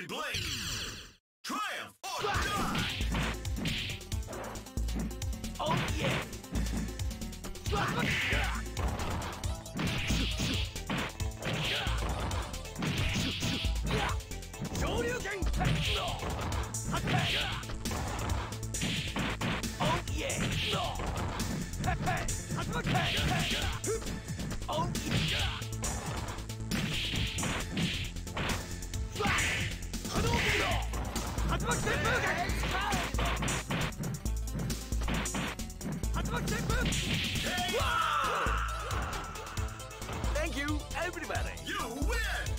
blade! Triumph or die! Oh yeah! Shoryuken! Oh yeah! Oh yeah! Thank you, everybody! You win!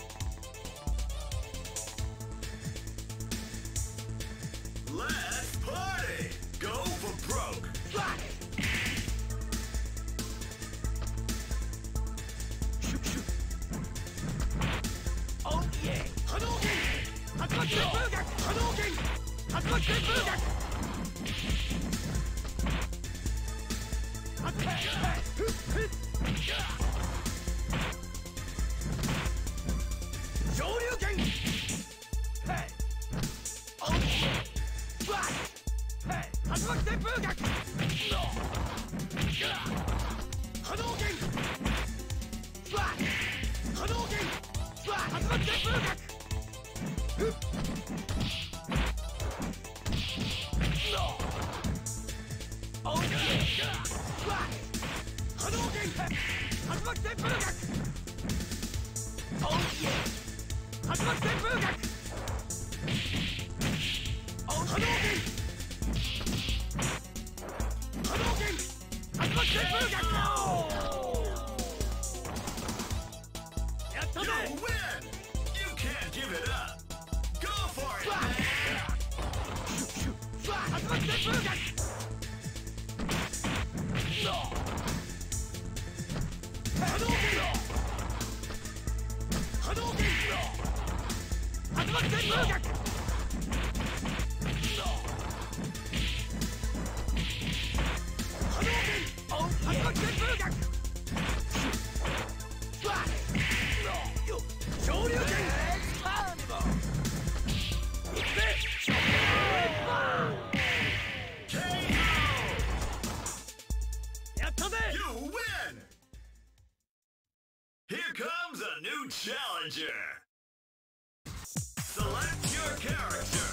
Let's party! Go for broke! Oh yeah! Hadouken! Hadouken! Hadouken! Hadouken! Shoryuken! Hey! Oh yeah! Hey! Hadouken! No! Hadouken! Hadouken! Hadouken! No! Oh yeah! Hadouken! Hadouken! Oh yeah! Hadouken! Oh Hadouken! Hadouken! Hadouken! You win! You can't give it up! Go for it! No! Hadouken! Hadouken! Hadouken! No! Hadouken! Oh yeah! Hadouken! No! Shoryuken! Carnival! You win! Here comes a new challenger! Select your character!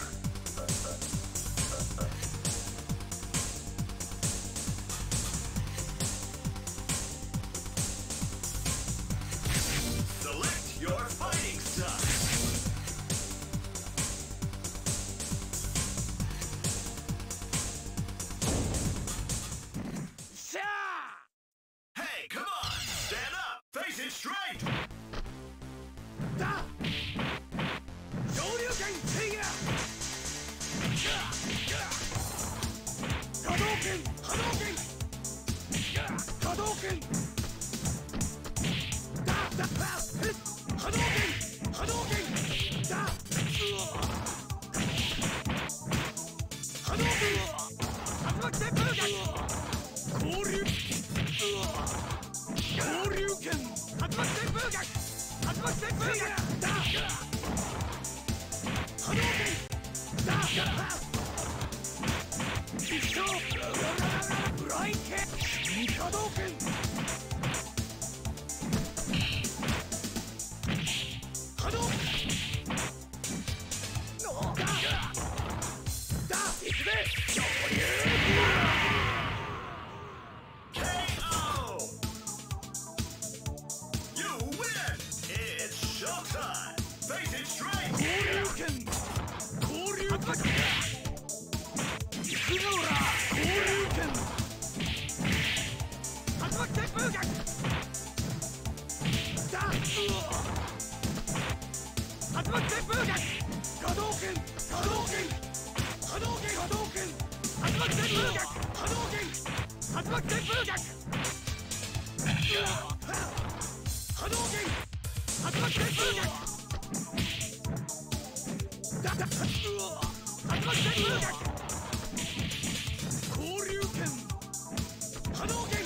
Select your fighting style! Hey, come on! Stand up! Face it straight! Shoryuken Trigger! Hadouken! Hadouken! Hadouken! Hadouken! Hadouken! Hadouken! Shoryuken! Hadouken! Hadouken! Hadouken! Bright Cat! Hadouken! Hadouken! No! Ikku de! KO! You win! It's showtime! Face it straight! Shoryuken! Ikura! Shoryuken! Hadouken! Hadouken! Hadouken! Hadouken! Hadouken! Hadouken! Hadouken! Hadouken! Hadouken! Hadouken! Hadouken! Shoryuken! Hadouken!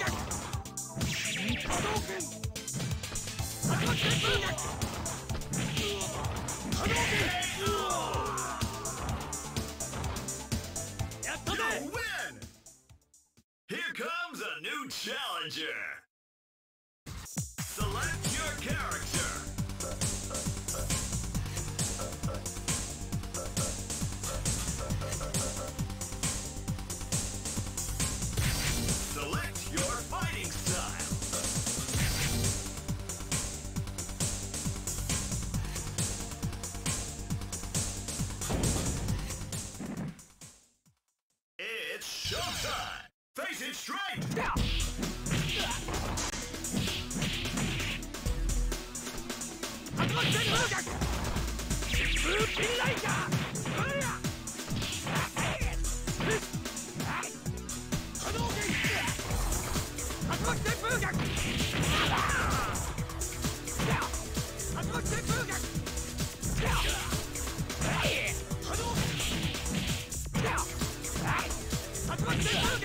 Hadouken! Hadouken! 波動拳やったぜ You win! Here comes a new challenger. Select your character. Select your fighting style. It's showtime! Face it straight! 始まって風逆疾風金雷じゃうや波動拳始まって風逆始まって風逆波動拳始まって風逆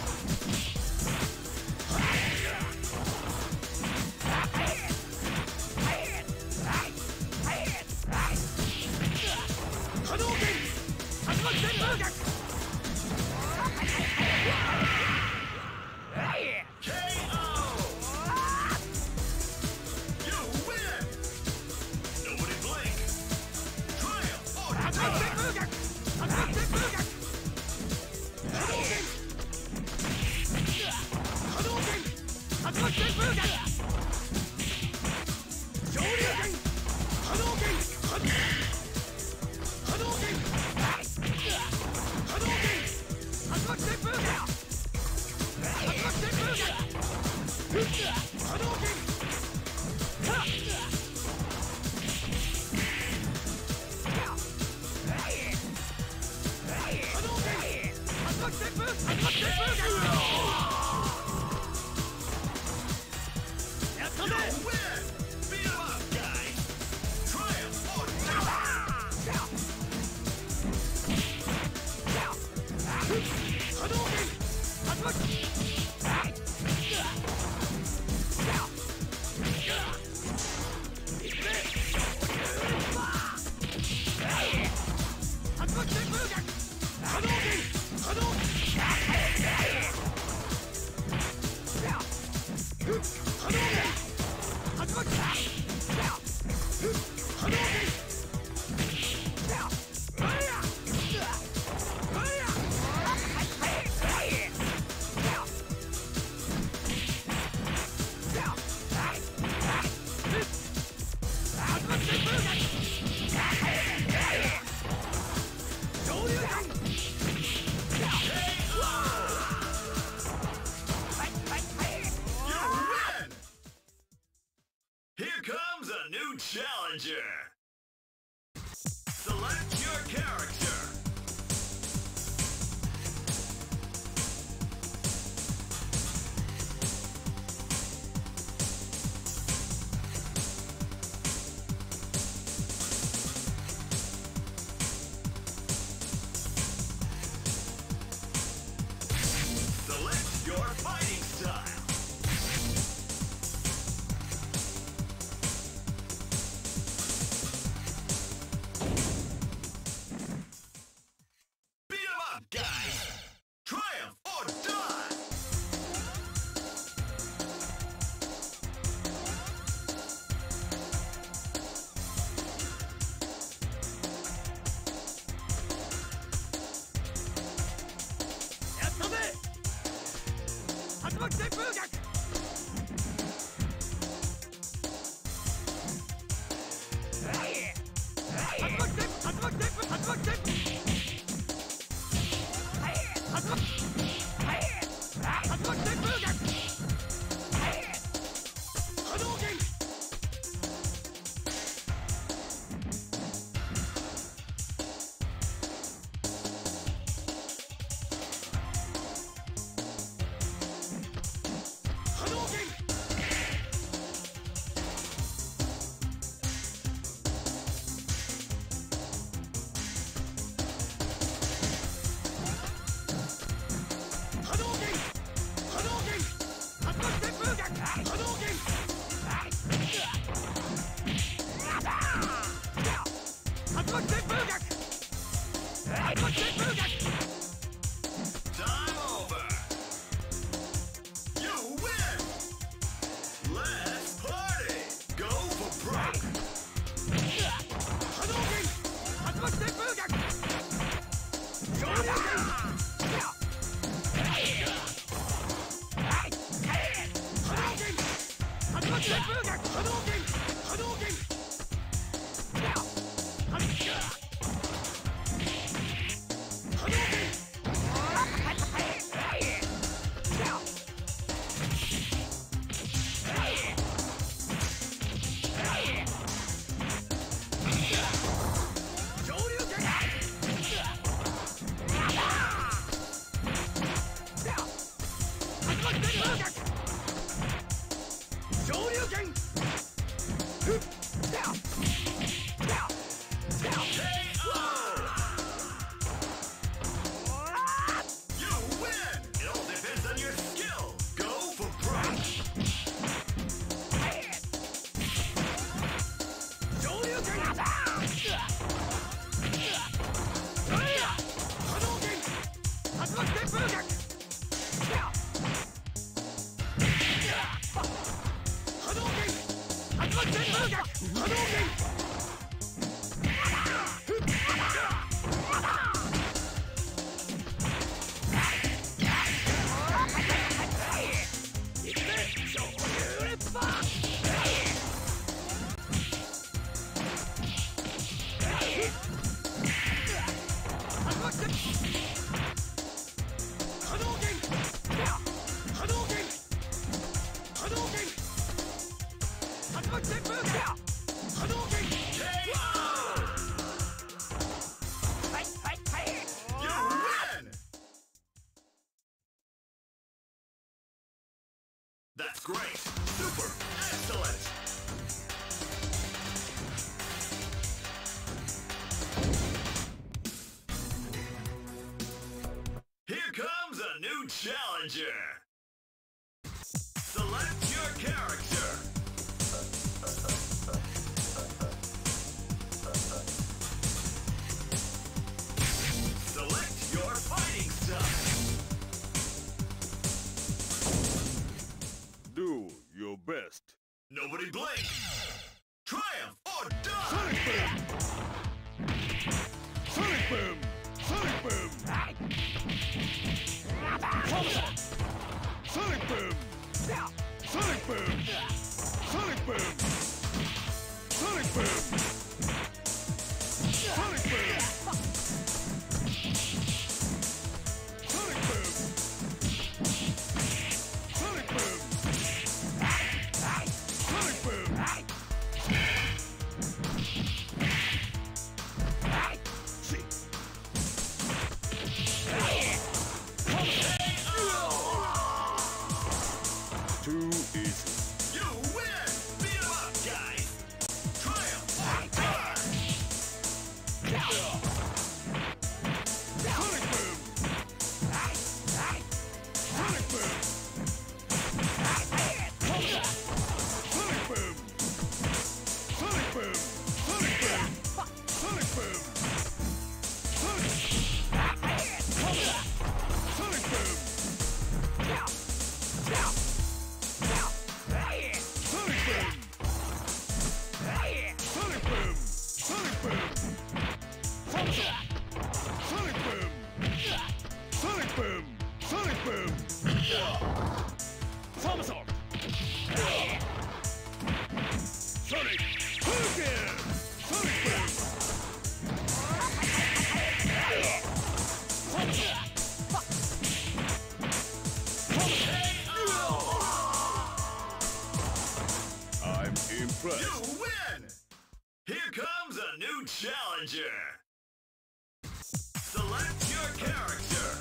波動拳始まって風逆 KO! You win! Nobody blink! Triumph or 始まって風逆始まって風逆波動拳波動拳始まって風逆上流拳波動拳波動拳波動拳始まって風逆始まって風逆波動拳やったぜ You win! Beat 'em up, guys! Triumph or die! 波動拳始まって始まって風逆波動拳波動拳波動拳始まって波動拳上流拳 You win! Here comes a new challenger. Select your character. Select your fighting style. Beat 'em up, guys! Triumph or die! やったぜ始まって風逆始まって始まって始まって始まって風逆波動拳 You win! It all depends on your skill. Go for broke. You win! That's great! Super! Excellent! Here comes a new challenger! Select your character! Select your fighting style! Do your best. Nobody blink! Triumph or die! Sonic Boom! Sonic Boom! Sonic Boom! Sonic Boom! Sonic Boom! Sonic Boom! Sonic Boom! Sonic Boom! Sonic Boom! Sonic Boom! Sonic Boom! See. Too easy. You win! Beat 'em up, guys! Triumph or die! Sonic Boom! Sonic Boom! Sonic Boom! Sonic Boom! Sonic Boom! Sonic Boom! Sonic! Sonic Boom! Sonic Boom! Sonic Boom! Sonic Boom! Sonic Boom! Sonic Boom! Sonic Boom! Somersault! Sonic! Hadouken! Sonic Boom! I'm impressed. You win! Here comes a new challenger! Select your character!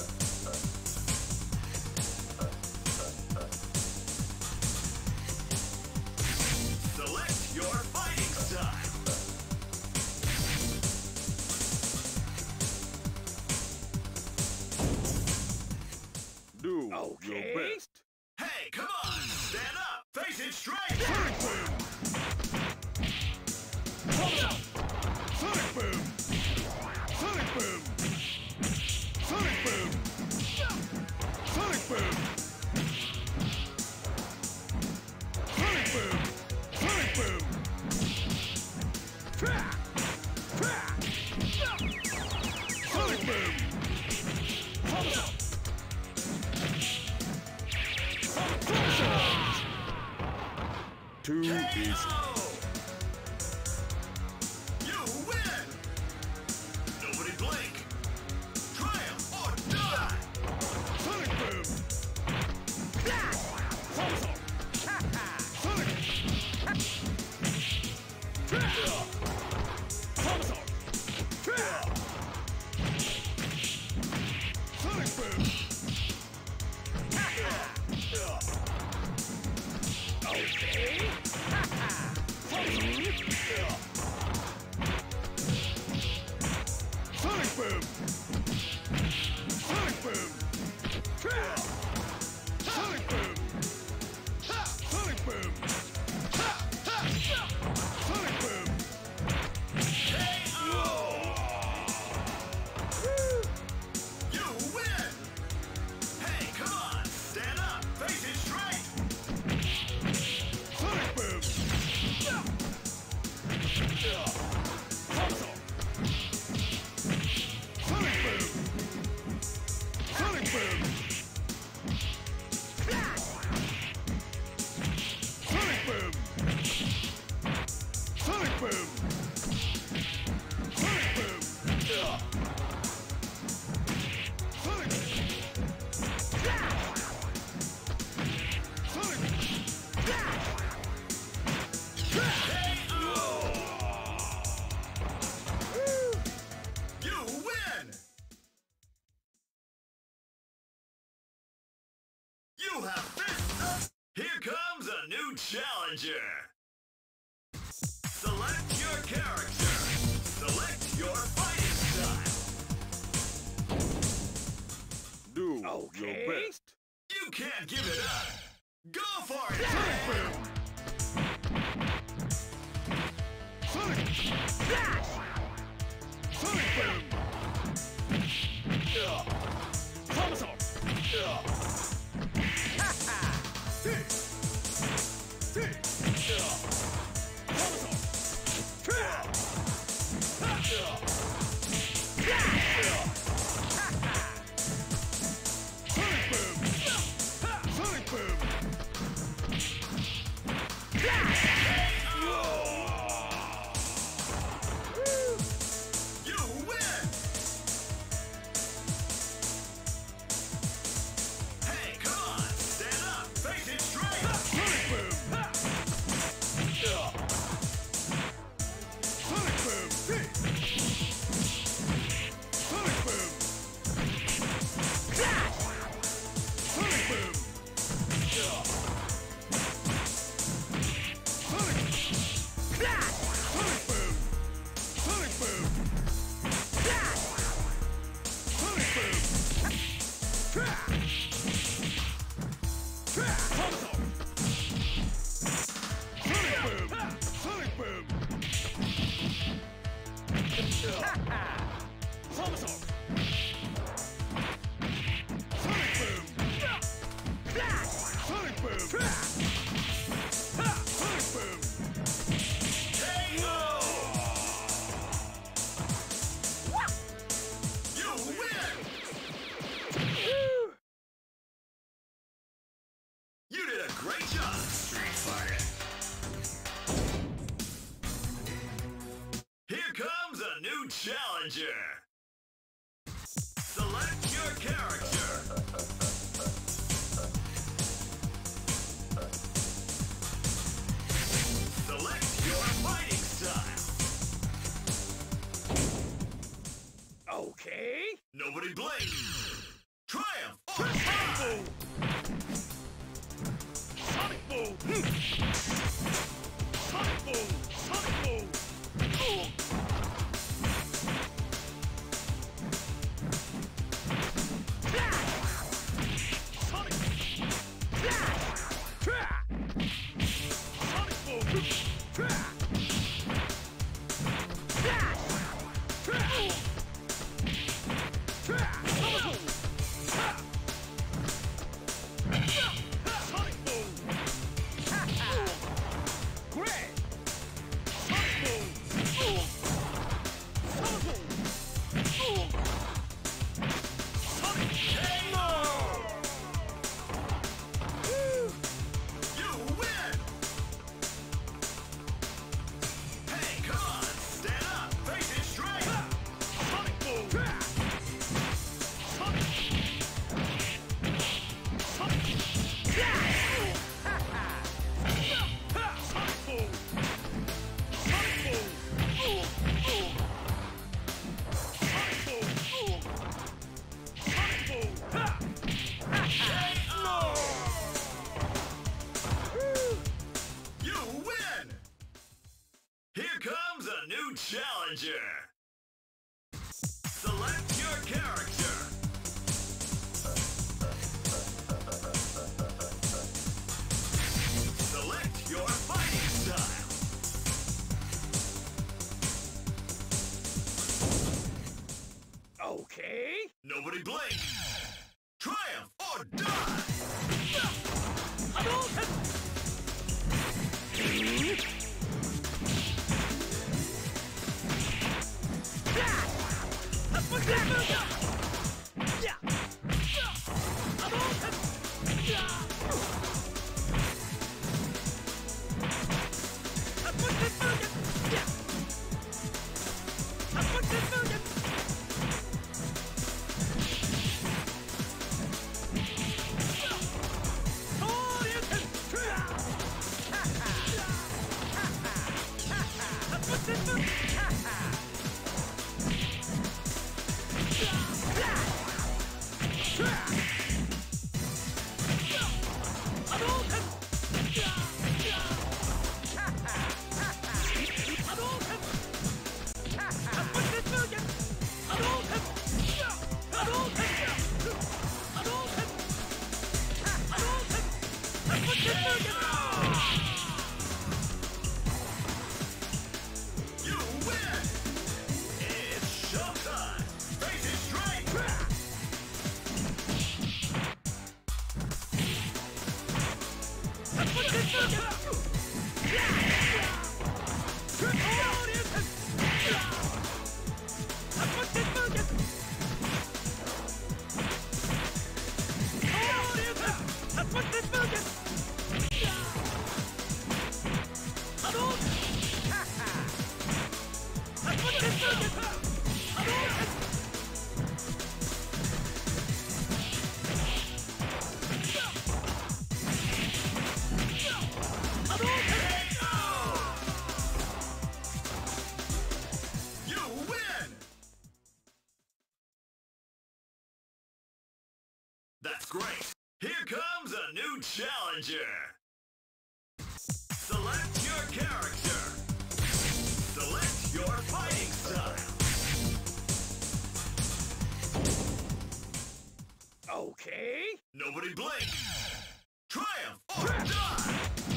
Select your fighting style! Do your best. Hey, come on! Stand up! Face it straight! Sonic Boom! Sonic Boom! Sonic Boom! Sonic Boom! Sonic Boom! Sonic Boom! Sonic Boom! Sonic Boom! Too easy. KO! You win! Nobody blink! Triumph or die! Sonic Boom! Somersault! Sonic! Somersault! Sonic Boom! Sonic Boom! Sonic Boom! Sonic Boom! Sonic Boom! Sonic Boom! You win! Hey, come on! Stand up! Face it straight! Sonic Boom! Sonic Boom! Sonic Boom! Sonic Boom! Sonic Boom! Sonic Boom! Sonic! You win! You have finished! Here comes a new challenger! Select your character! Select your fighting style! Do Okay. your best. You can't give it up! Go for it! Sonic Boom! Sonic! Sonic Boom! Thomason! Sonic Boom! Sonic Boom! You win! Hey, come on! Stand up! Face it straight! Sonic Boom! Sonic Boom! Sonic Boom! Sonic Boom! Sonic Boom! Sonic Boom! Sonic Boom! Sonic Boom! Sonic Boom! Thomason! Sonic Boom! Sonic Boom! Sonic Boom! KO! You win! You did a great job, Street Fighter! Here comes a new challenger! Select your character! Select your fighting style! Okay. Nobody blink! Triumph! Sonic Boom! Sonic Boom! Sonic Boom! You win! It's showtime! Face it straight! You win! That's great! Here comes a new challenger! Select your character! Select your fighting style! Okay. Nobody blink! Triumph or die!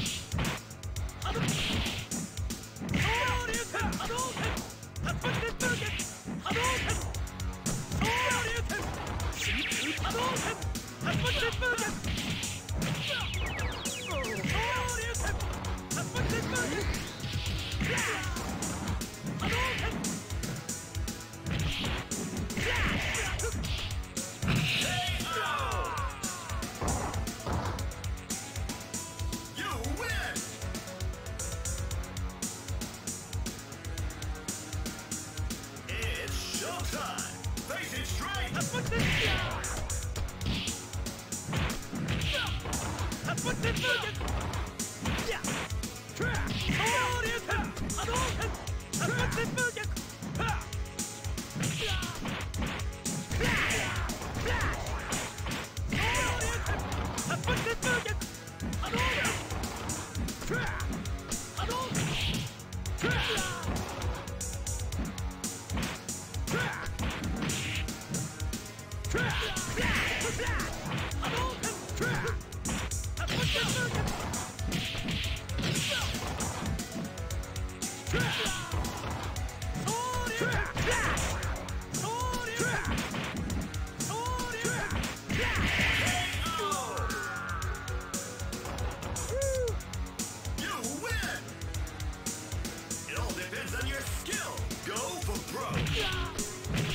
You win! It's showtime! Face it straight! You win! It all depends on your skill. Go for broke.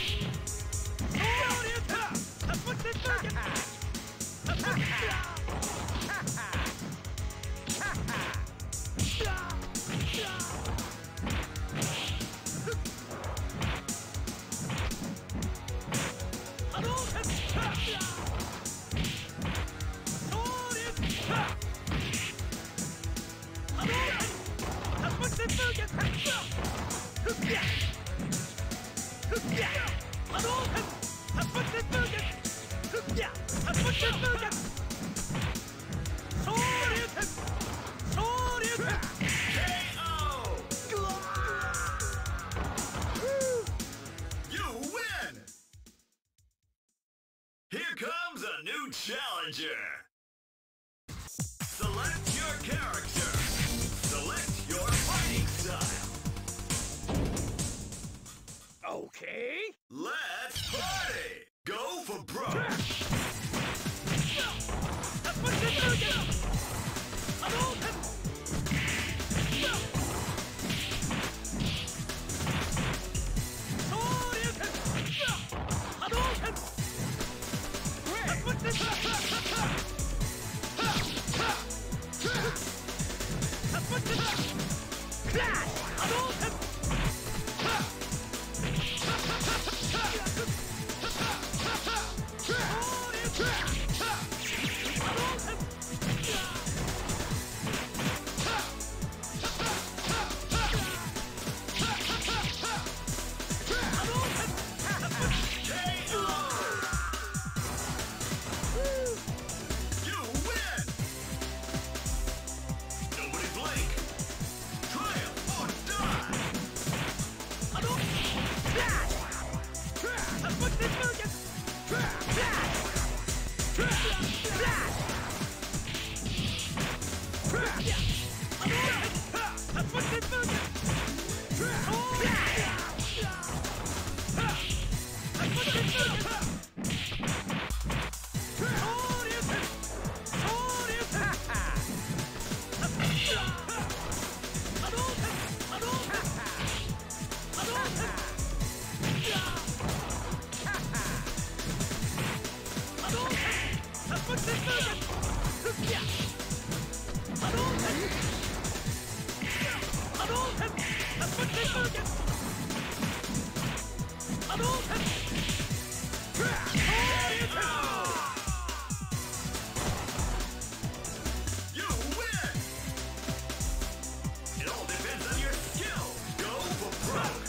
You win! Here comes a new challenger! Select your character! Select your fighting style! Okay. Let's party! Go for broke! You win! It all depends on your skill. Go for broke.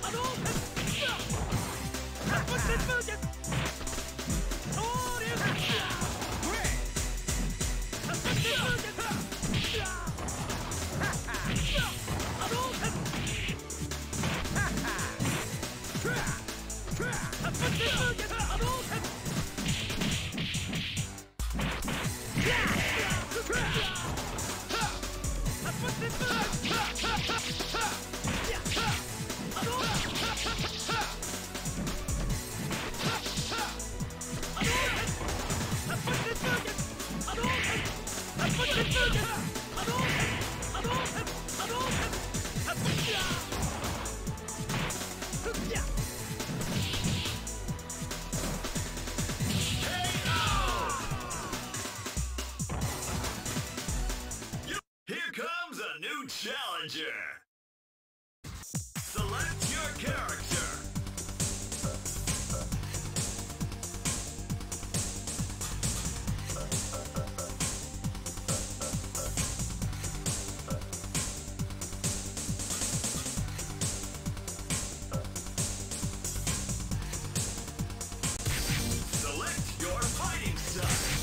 Here comes a new challenger. Select your character. Select your fighting style.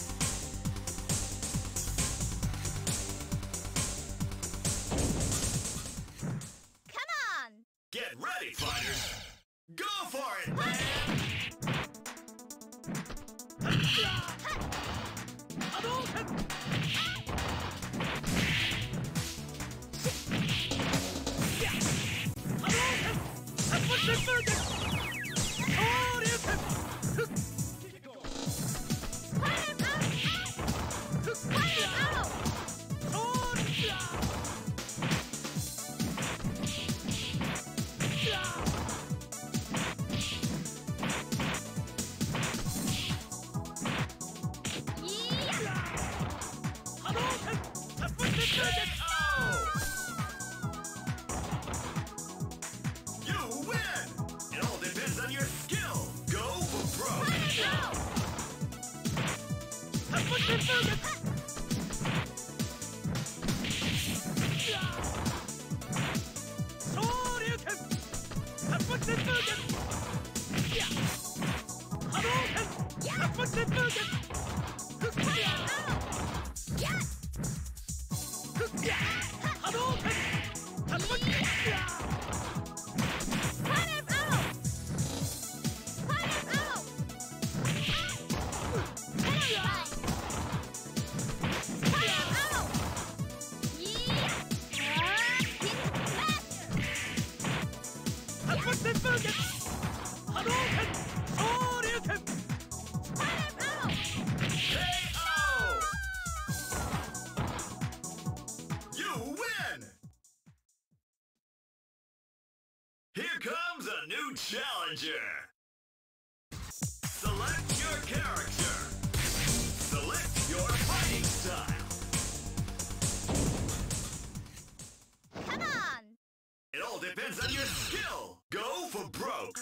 Come on! Get ready, fighters! Go for it, man! You win! It all depends on your skill. Go for broke. KO! You win! Here comes a new challenger. Select your character. Select your fighting style. Come on! It all depends on your skill. Go for broke.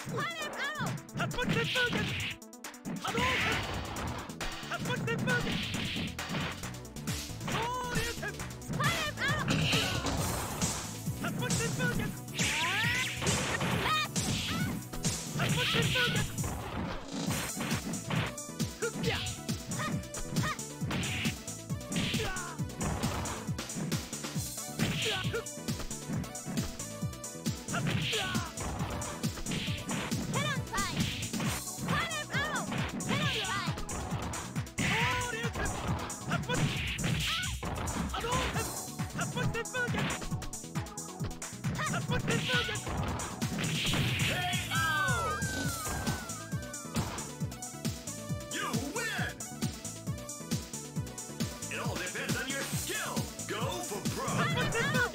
KO! You win! It all depends on your skill. Go for broke.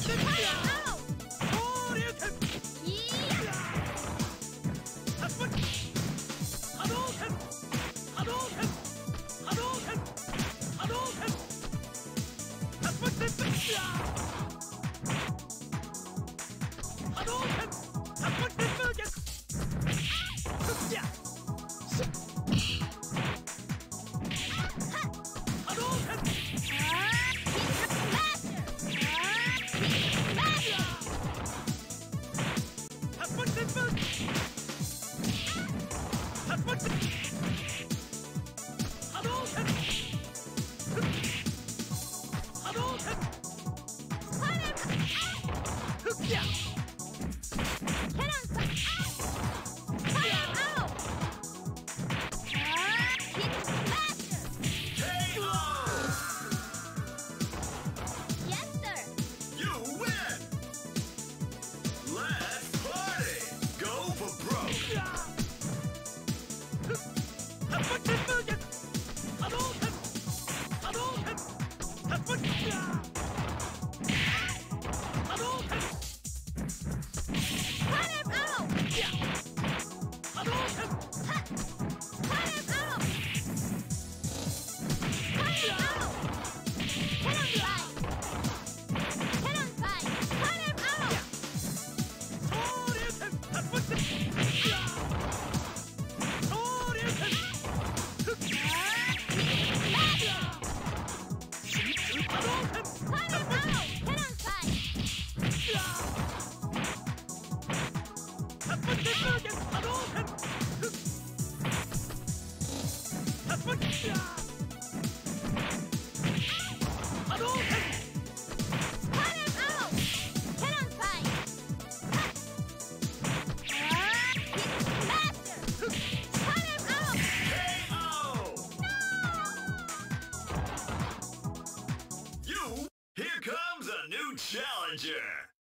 Challenger.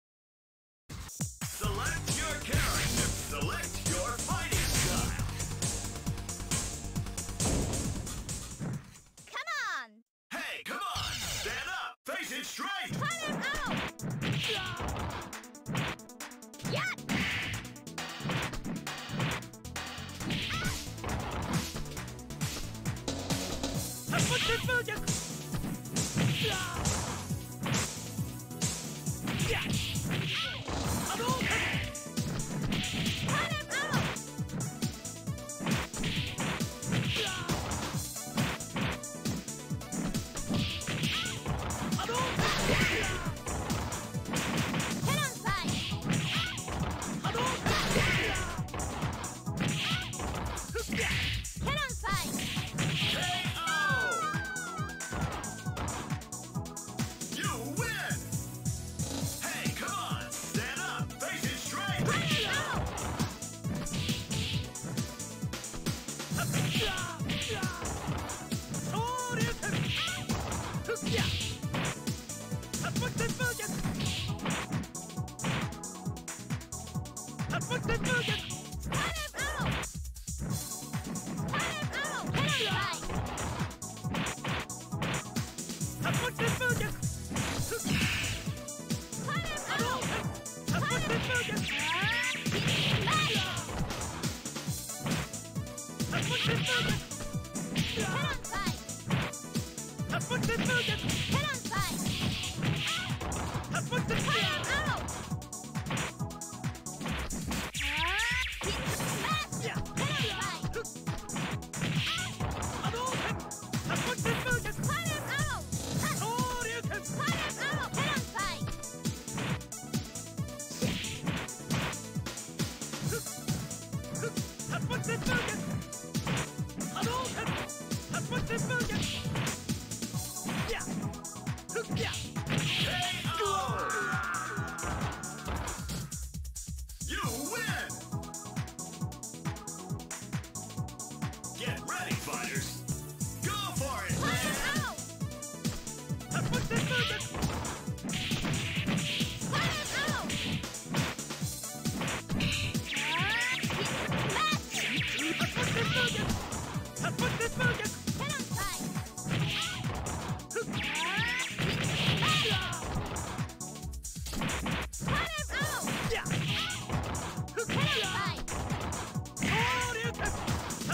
Select your character. Select your fighting style. Come on! Hey, come on! Stand up! Face it straight! Fire out! Yeah!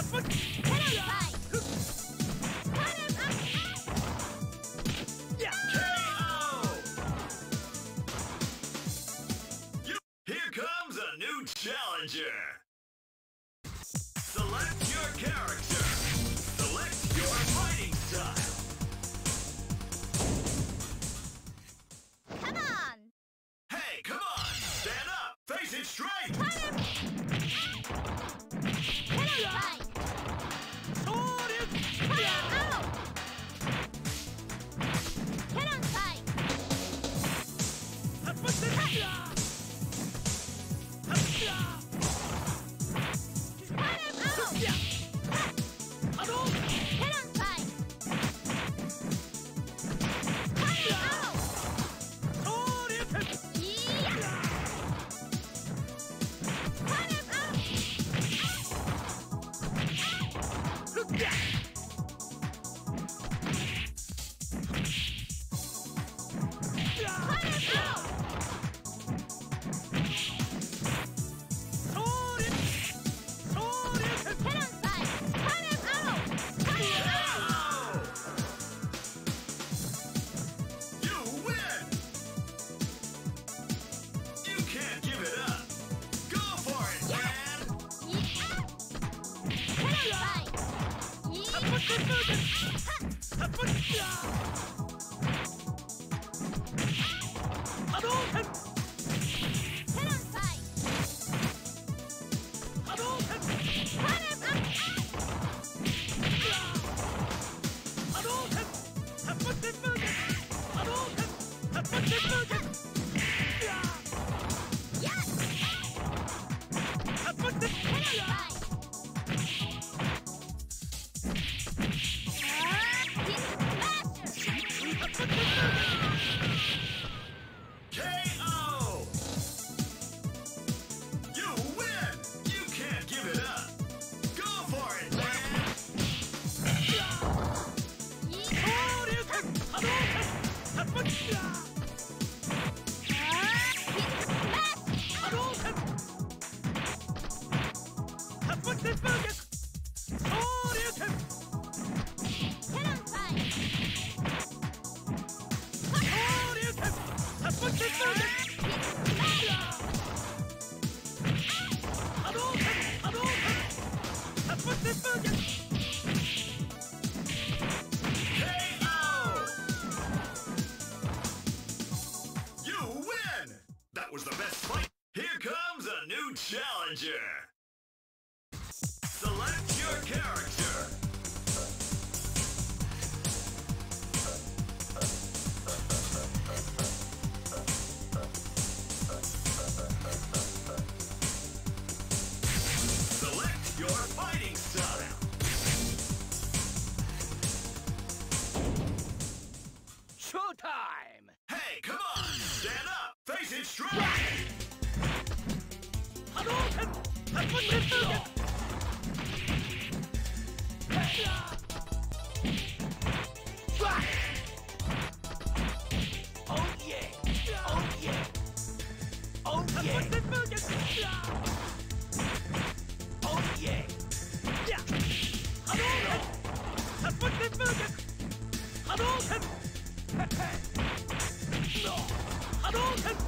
Here comes a new challenger. Select your character. Select your fighting style. Come on! Hey, come on! Stand up! Face it straight! Challenger. Select your character. Select your fighting style. Showtime! Hey, come on! Stand up! Face it straight! Hadouken! Hadouken! Oh yeah! Oh yeah! Oh yeah! Oh yeah! Hadouken! Hadouken! Hadouken! No! Hadouken!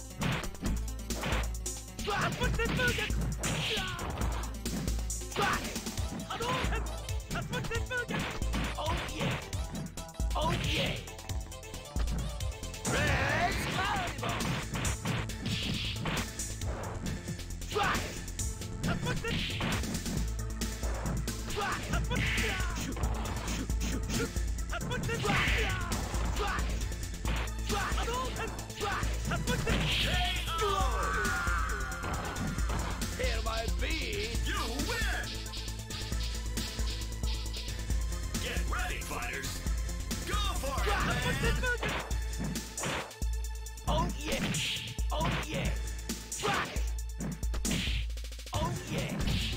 Oh yeah! Oh yeah! Red Carnival! Try! Hereby be You win! Get ready, fighters! Go for it, man! Oh yeah! Oh yeah! Try! Oh yeah!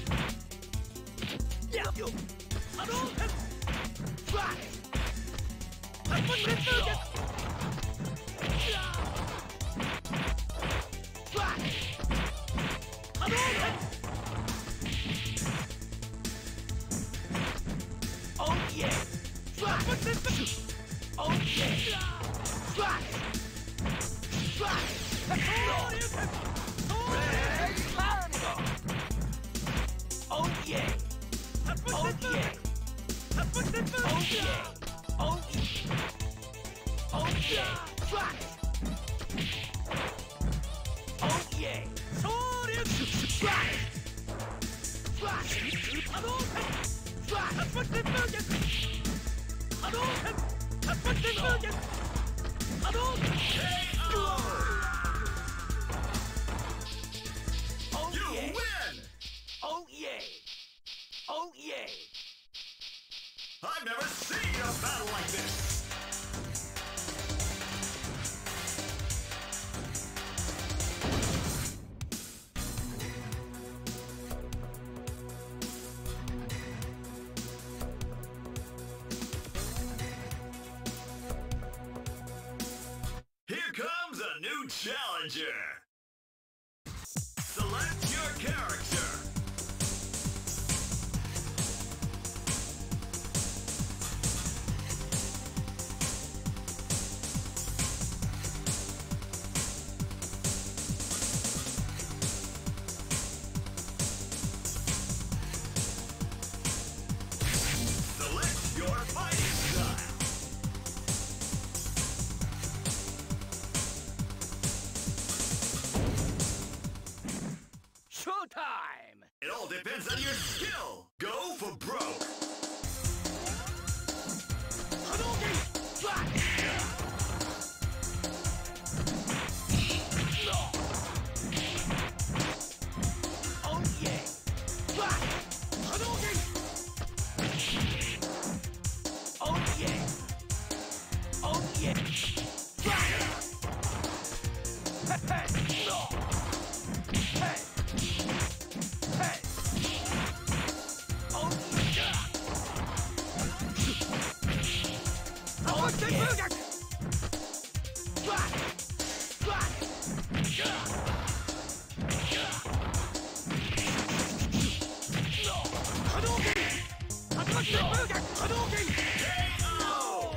Yeah! You! Hadouken! Try! Hadouken! Try! Hadouken! Oh yeah! Flash! Flash! Red Carnival! Oh yeah! Oh yeah! Oh yeah! Oh yeah! Oh yeah! Flash! Oh yeah! Flash! Flash! Flash! Hadouken! Hadouken! Hadouken! Oh You yeah! win! Oh yeah! Oh yeah! I've never seen a battle like this! Here comes a new challenger! Select your character! Select your fighting style! Showtime! It all depends on your skill! Go for broke! Hadouken! Flash! Oh yeah! Flash! Hadouken! Oh yeah! Oh yeah! Flash! Hey! No! Hey! Hey! Oh yeah! Oh yeah! Flash! Flash! No! Hadouken! Hadouken! KO!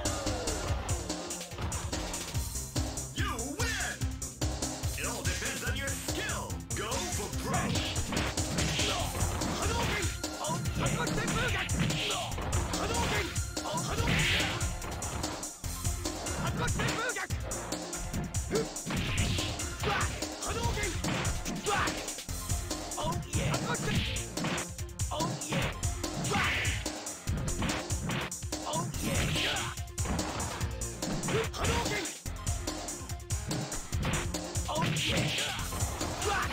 You win! It all depends on your skill! Go for broke! Hadouken! Oh yeah! No! Hadouken! Oh Hadouken! Flash! Hadouken! Flash! Oh yeah! Oh yeah! Flash! Oh yeah! Hadouken! Oh yeah! Flash!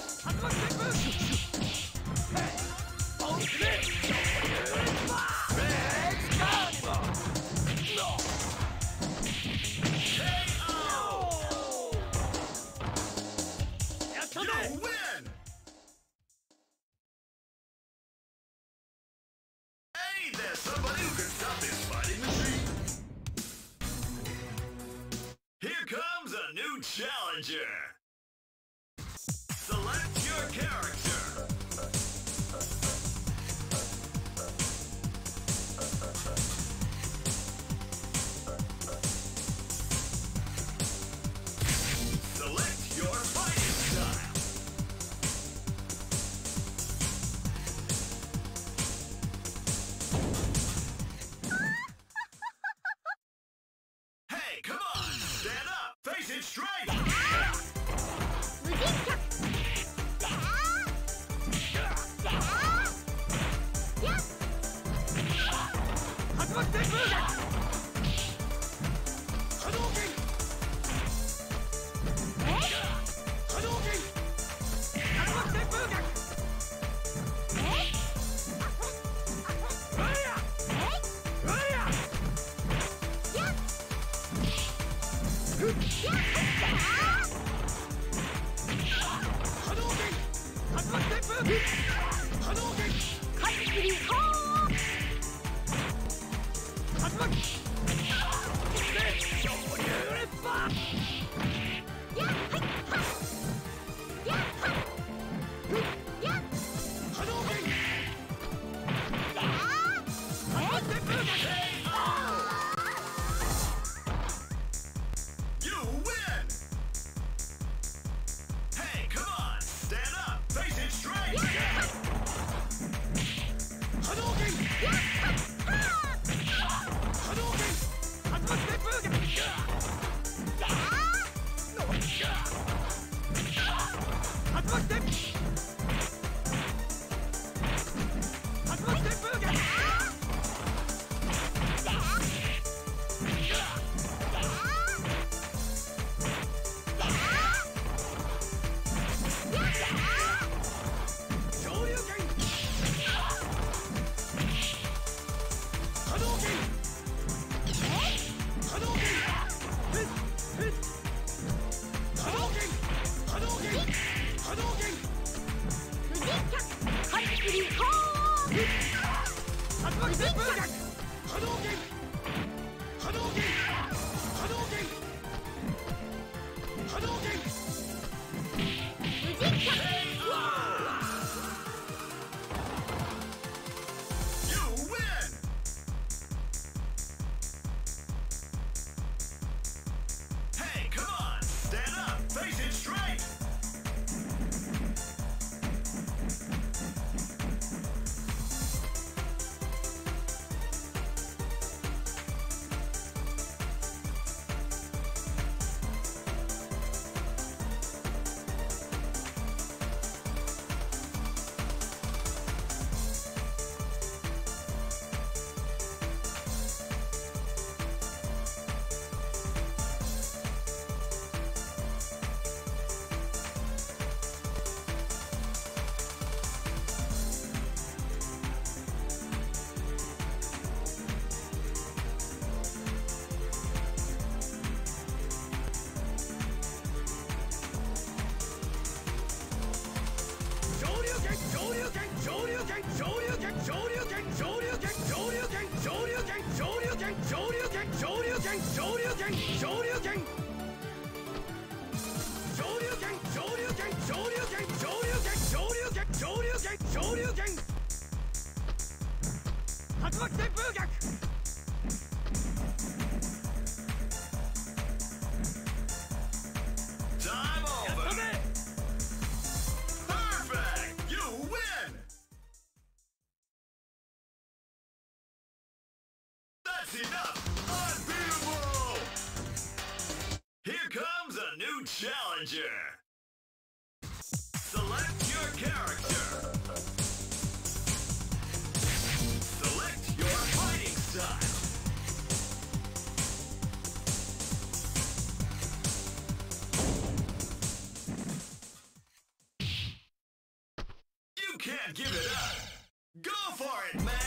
Hey! Oh yeah! Red Carnival! No! You win! Hey, there's somebody who can stop this fighting machine! Here comes a new challenger! Select your character! Select your fighting style! Hey, come on! Stand up! Face it straight! 무진격! Challenger. Select your character. Select your fighting style. You can't give it up. Go for it, man.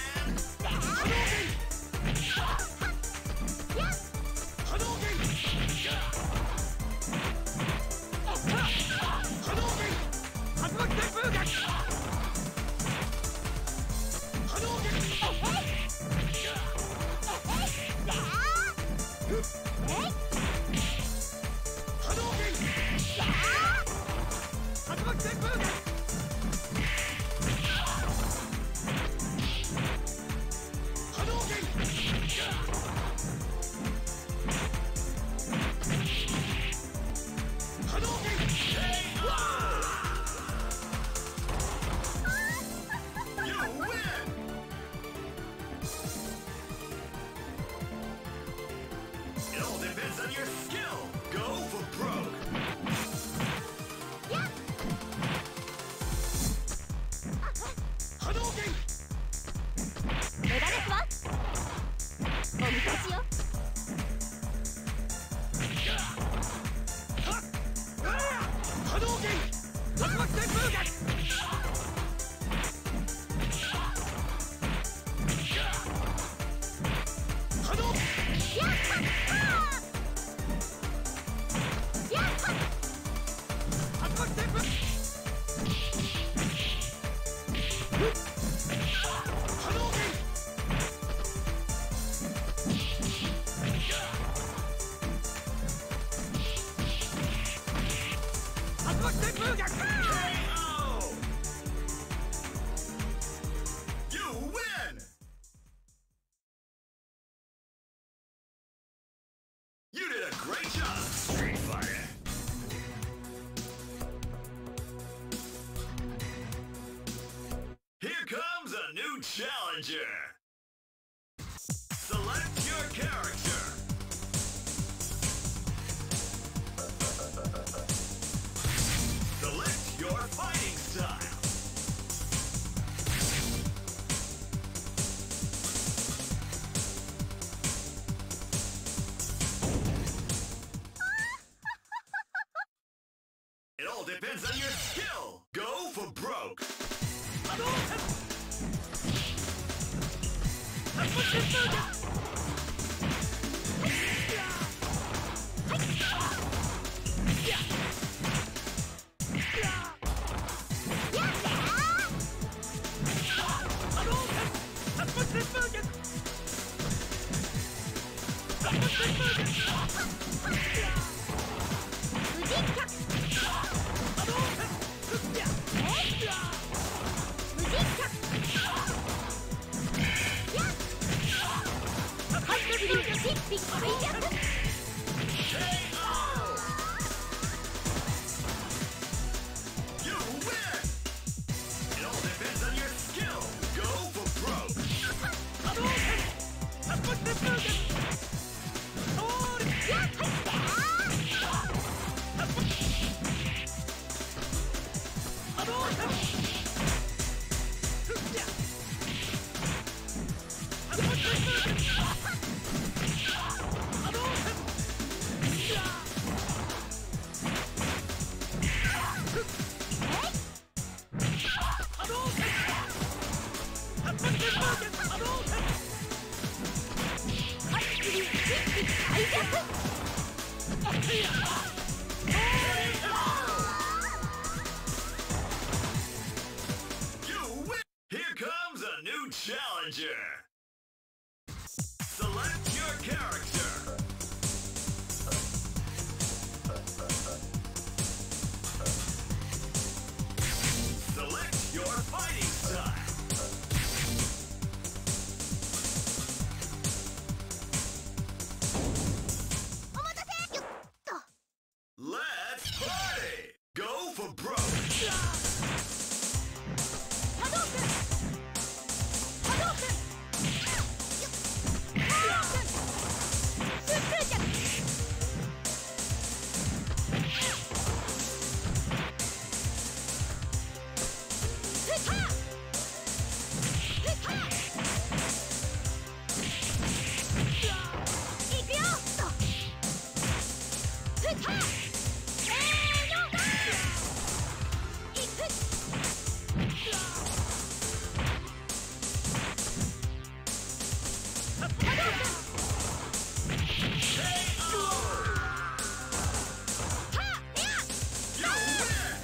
You did a great job, Street Fighter! Here comes a new challenger! Select your character. Select your fighting style. It all depends on your skill. Go for broke. You win! It all depends on your skill. Go for broke. You win! Here comes a new challenger. Select your character. Select your fighting style. Let's party! Go for broke! You win!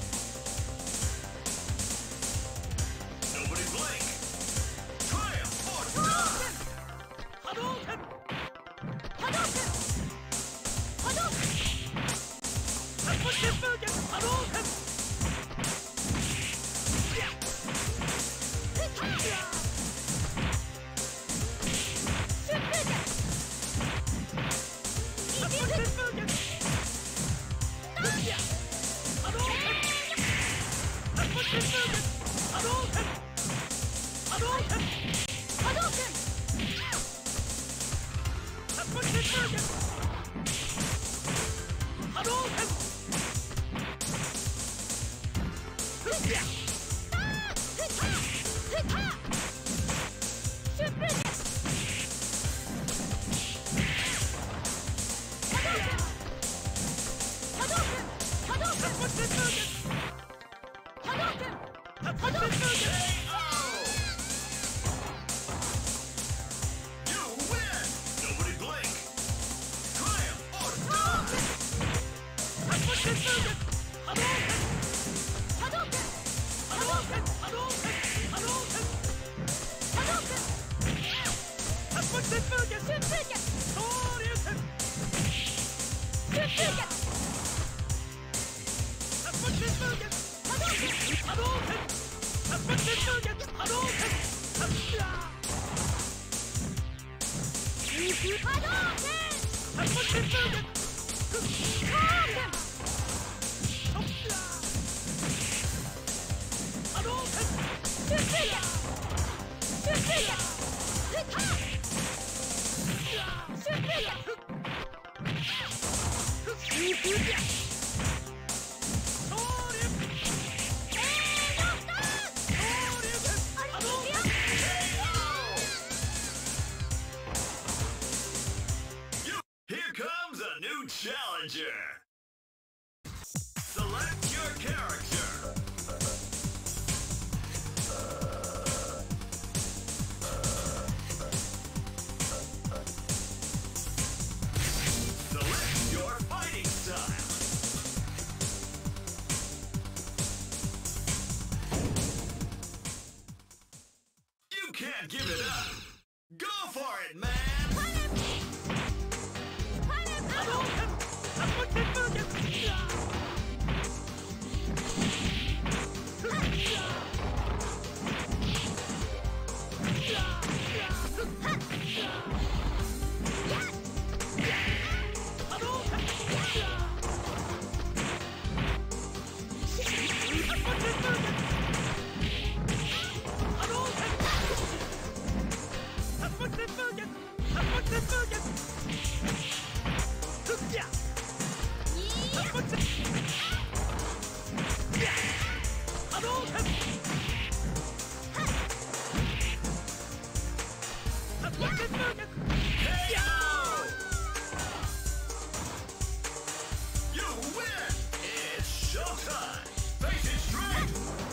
Nobody blink! Triumph or die! You win! Nobody blink! Triumph or die! Here comes a new challenger. Select your character. Select your fighting style. You can't give it up. Go for it, man. You win! It's showtime! Face it straight!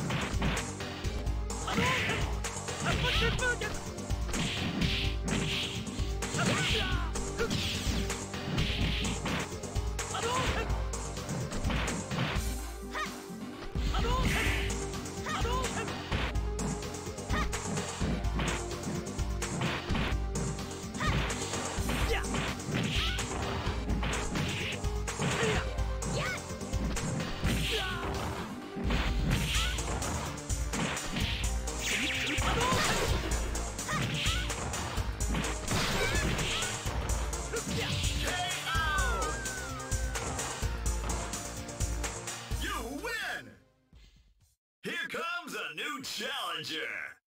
You win! Here comes a new challenger.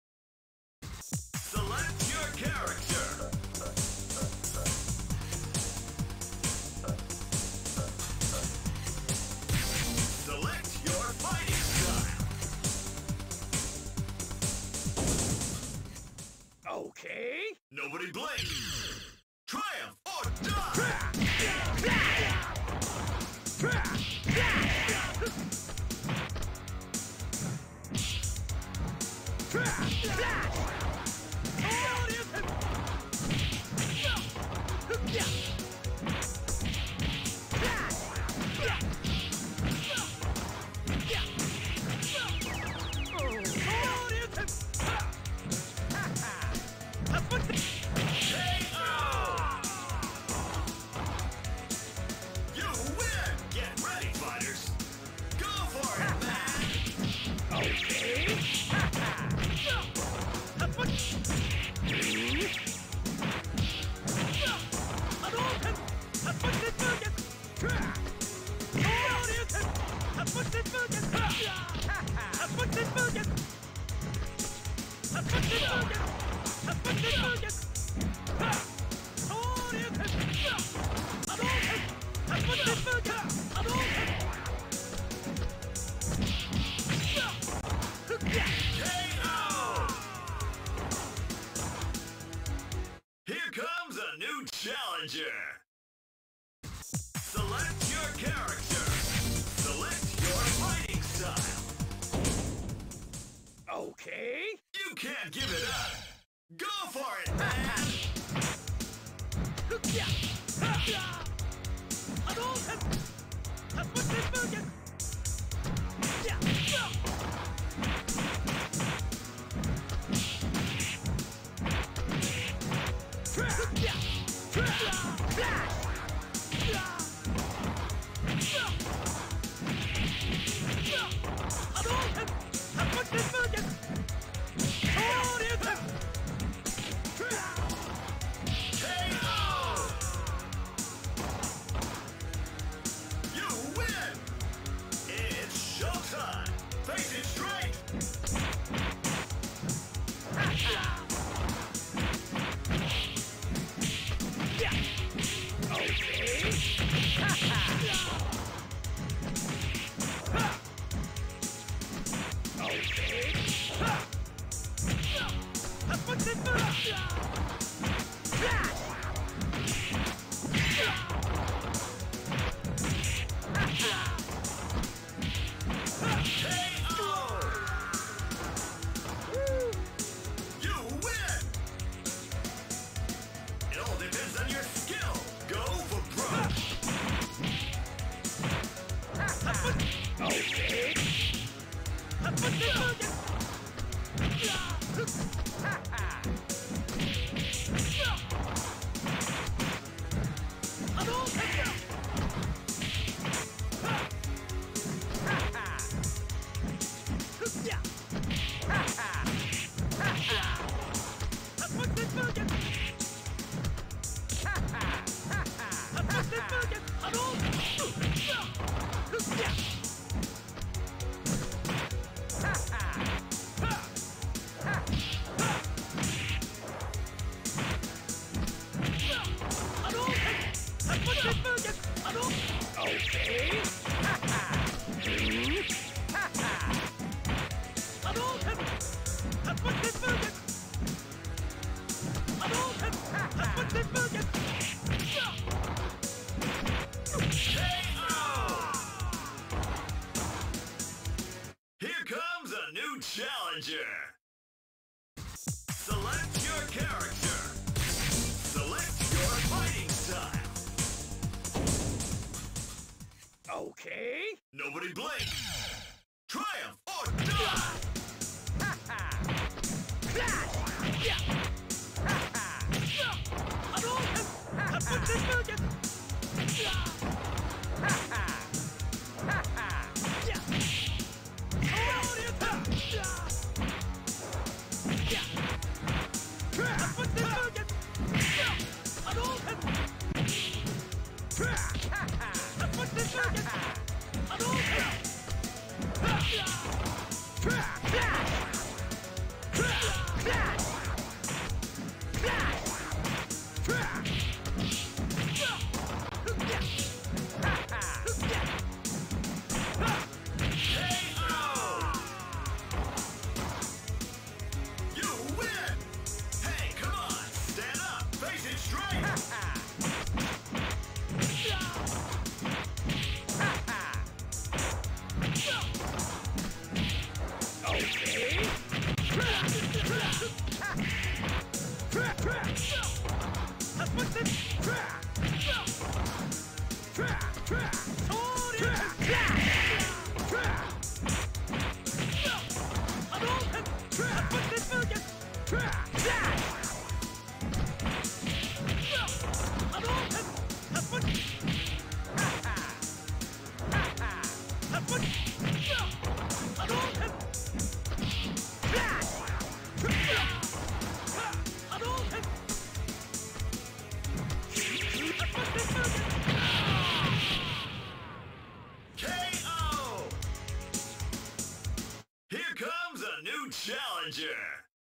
Select your character. Select your fighting style. Okay. Nobody blinks. Triumph or die! You win! Get ready, fighters! Go for it, man! Okay. KO! Here comes a new challenger. Select your character. Select your fighting style. Okay. You can't give it up. Go for it, man! You win! It's showtime! Face it straight! Okay. 번째 분! 플래시! You win! It all depends on your skill. Go for broke. Okay. 첫 번째 분! Okay. Here comes a new challenger. Select your character. Select your fighting style. Okay. Nobody blink. Triumph or die. You win! Hey, come on, stand up, face it straight. Okay. KO! Here comes a new challenger.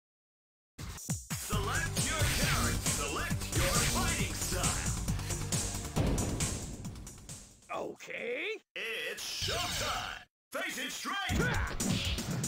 Select your character. Select your fighting style. Okay. It's showtime. Face it straight.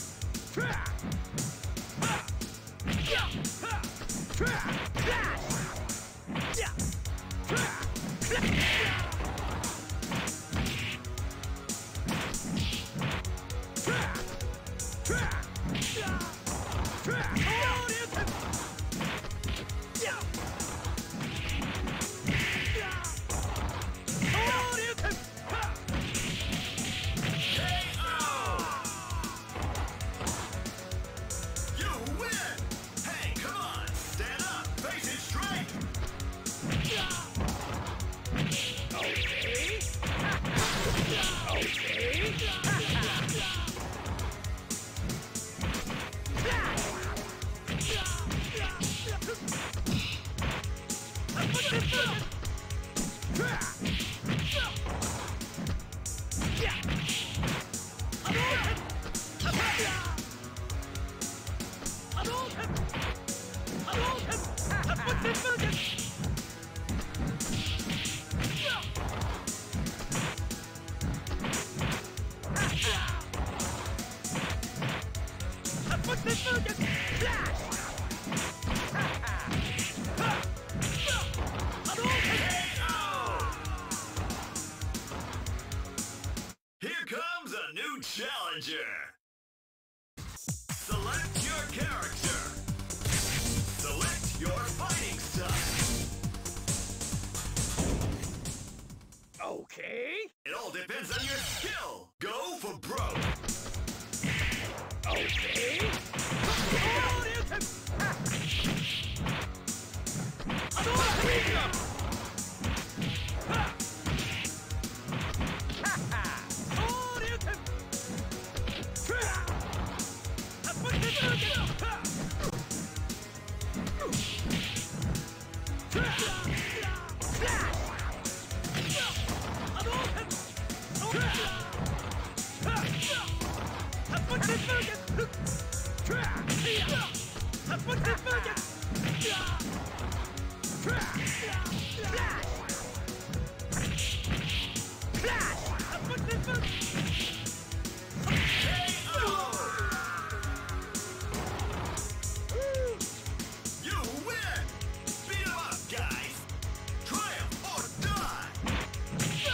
You win! Hey, come on, stand up, face it straight. Flash! You win! Beat 'em up, guys! Triumph or die!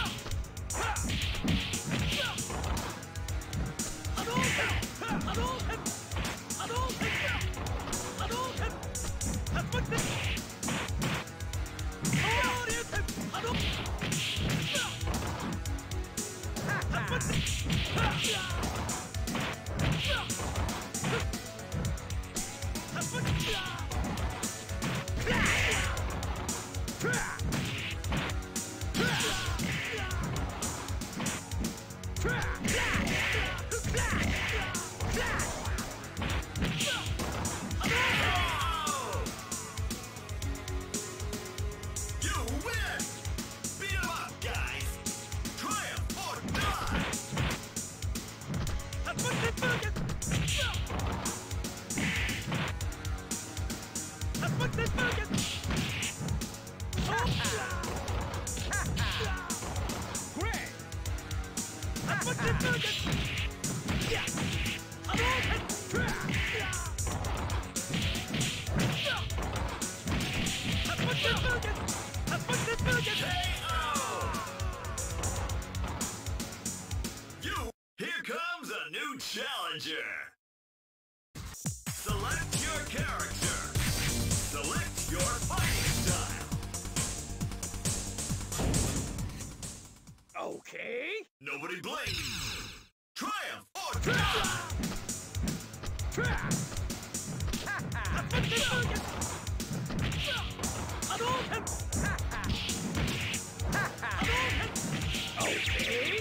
You win! Beat 'em up, guys! Triumph or die! You! Here comes a new challenger! Select your character! Select your fighting style! Okay. Nobody blink! Triumph or die! Okay.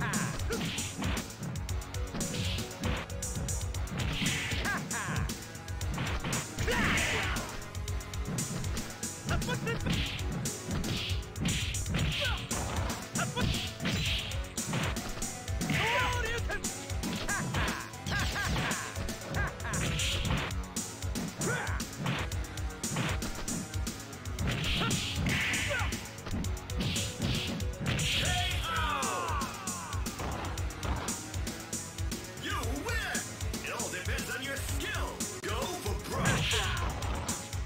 You win! It all depends on your skill! Go for broke!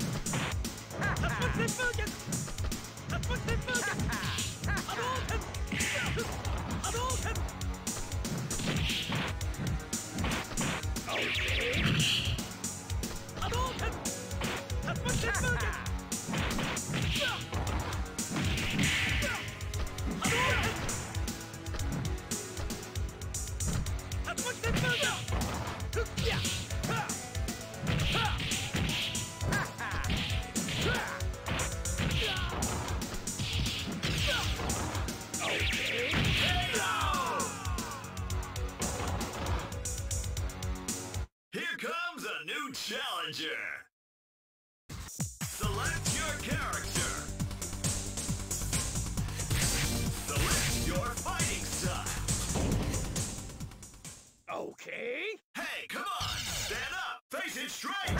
Here comes a new challenger! Select your character! Select your fighting style! Okay. Hey, come on! Stand up! Face it straight!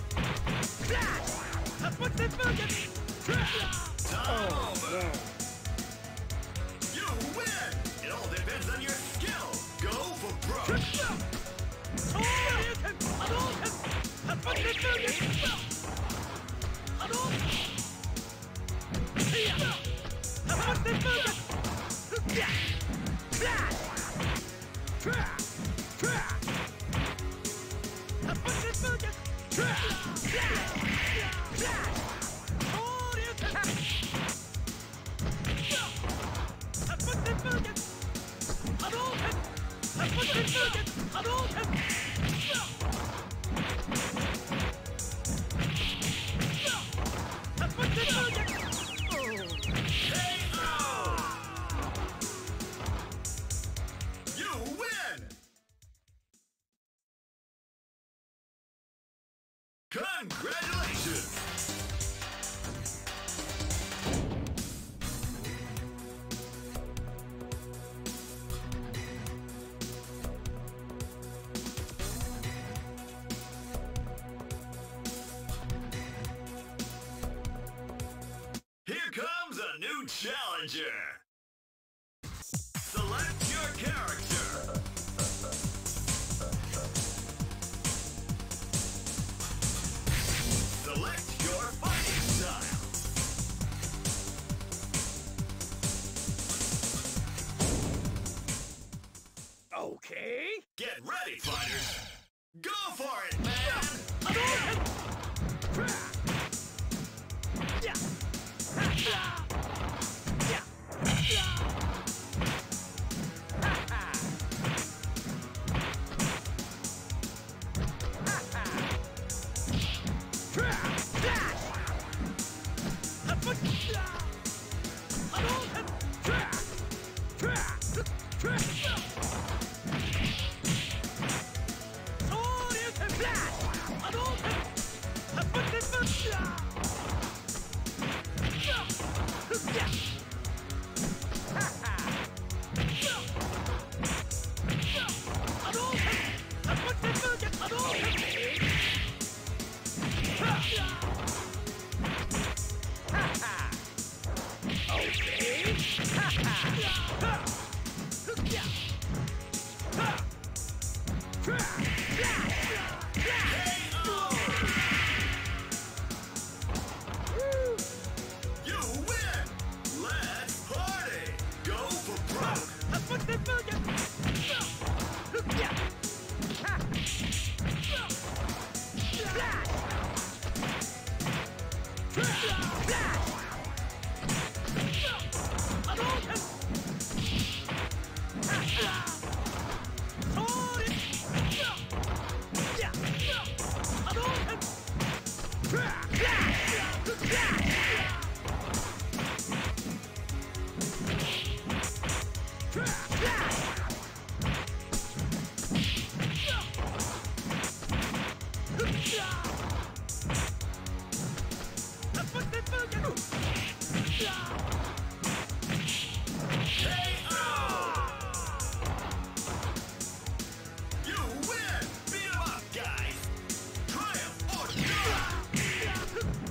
Time over! You win! Congratulations! Here comes a new challenger. Select your character. Select your fighting style. Okay. Get ready, fighters. Go for it, man! You win! Let's party! Go for broke! You win! Beat 'em up, guys! Triumph or die!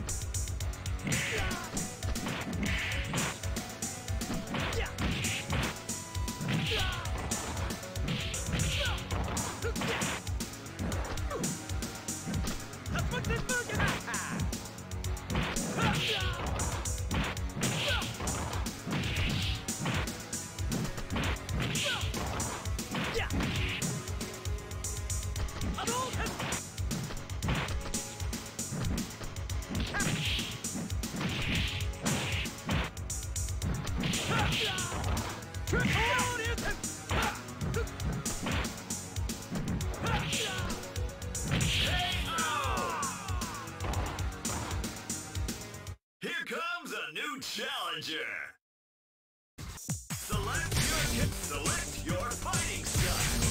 Here comes a new challenger. Select your fighting style.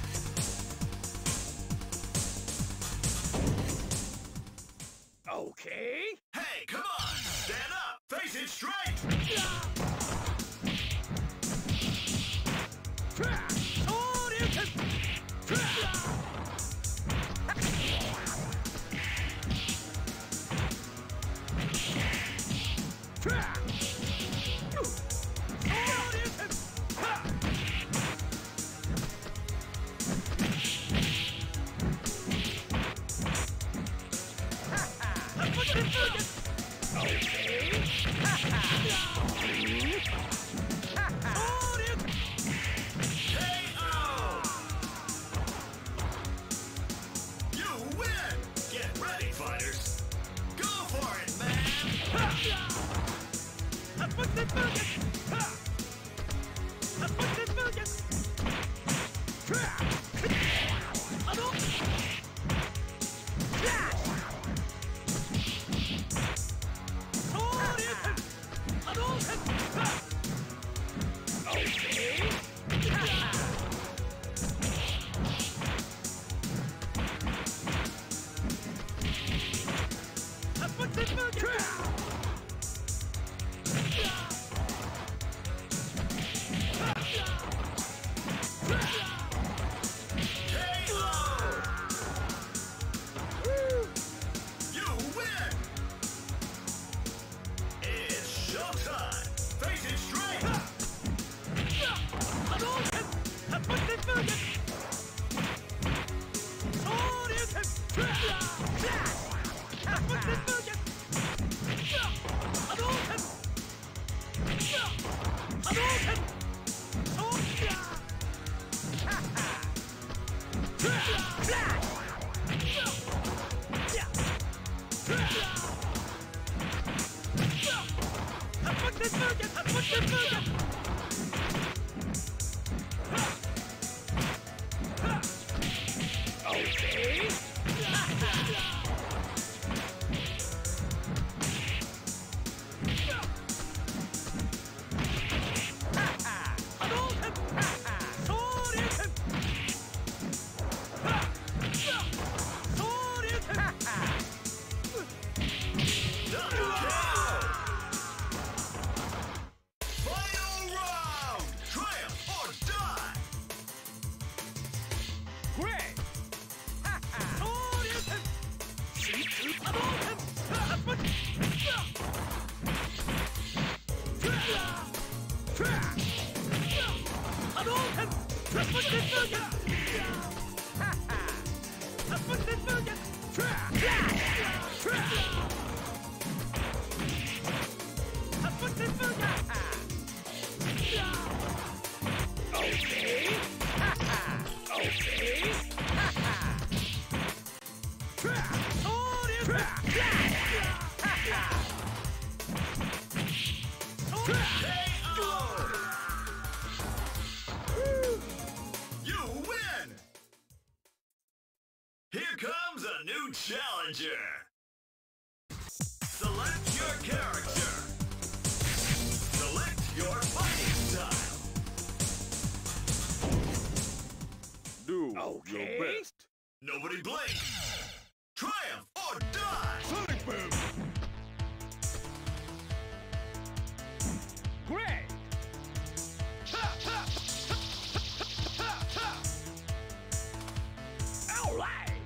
Okay. Hey, come on! Stand up! Face it straight! Okay. Hadouken! Twisted Fusion! Twisted Fusion! Twisted Fusion! Okay. Okay. You win! Here comes a new challenger. Select your character. Select your fighting style. Do Okay. your best. Nobody blink. Triumph or die. Sonic Boom. Great! Alright!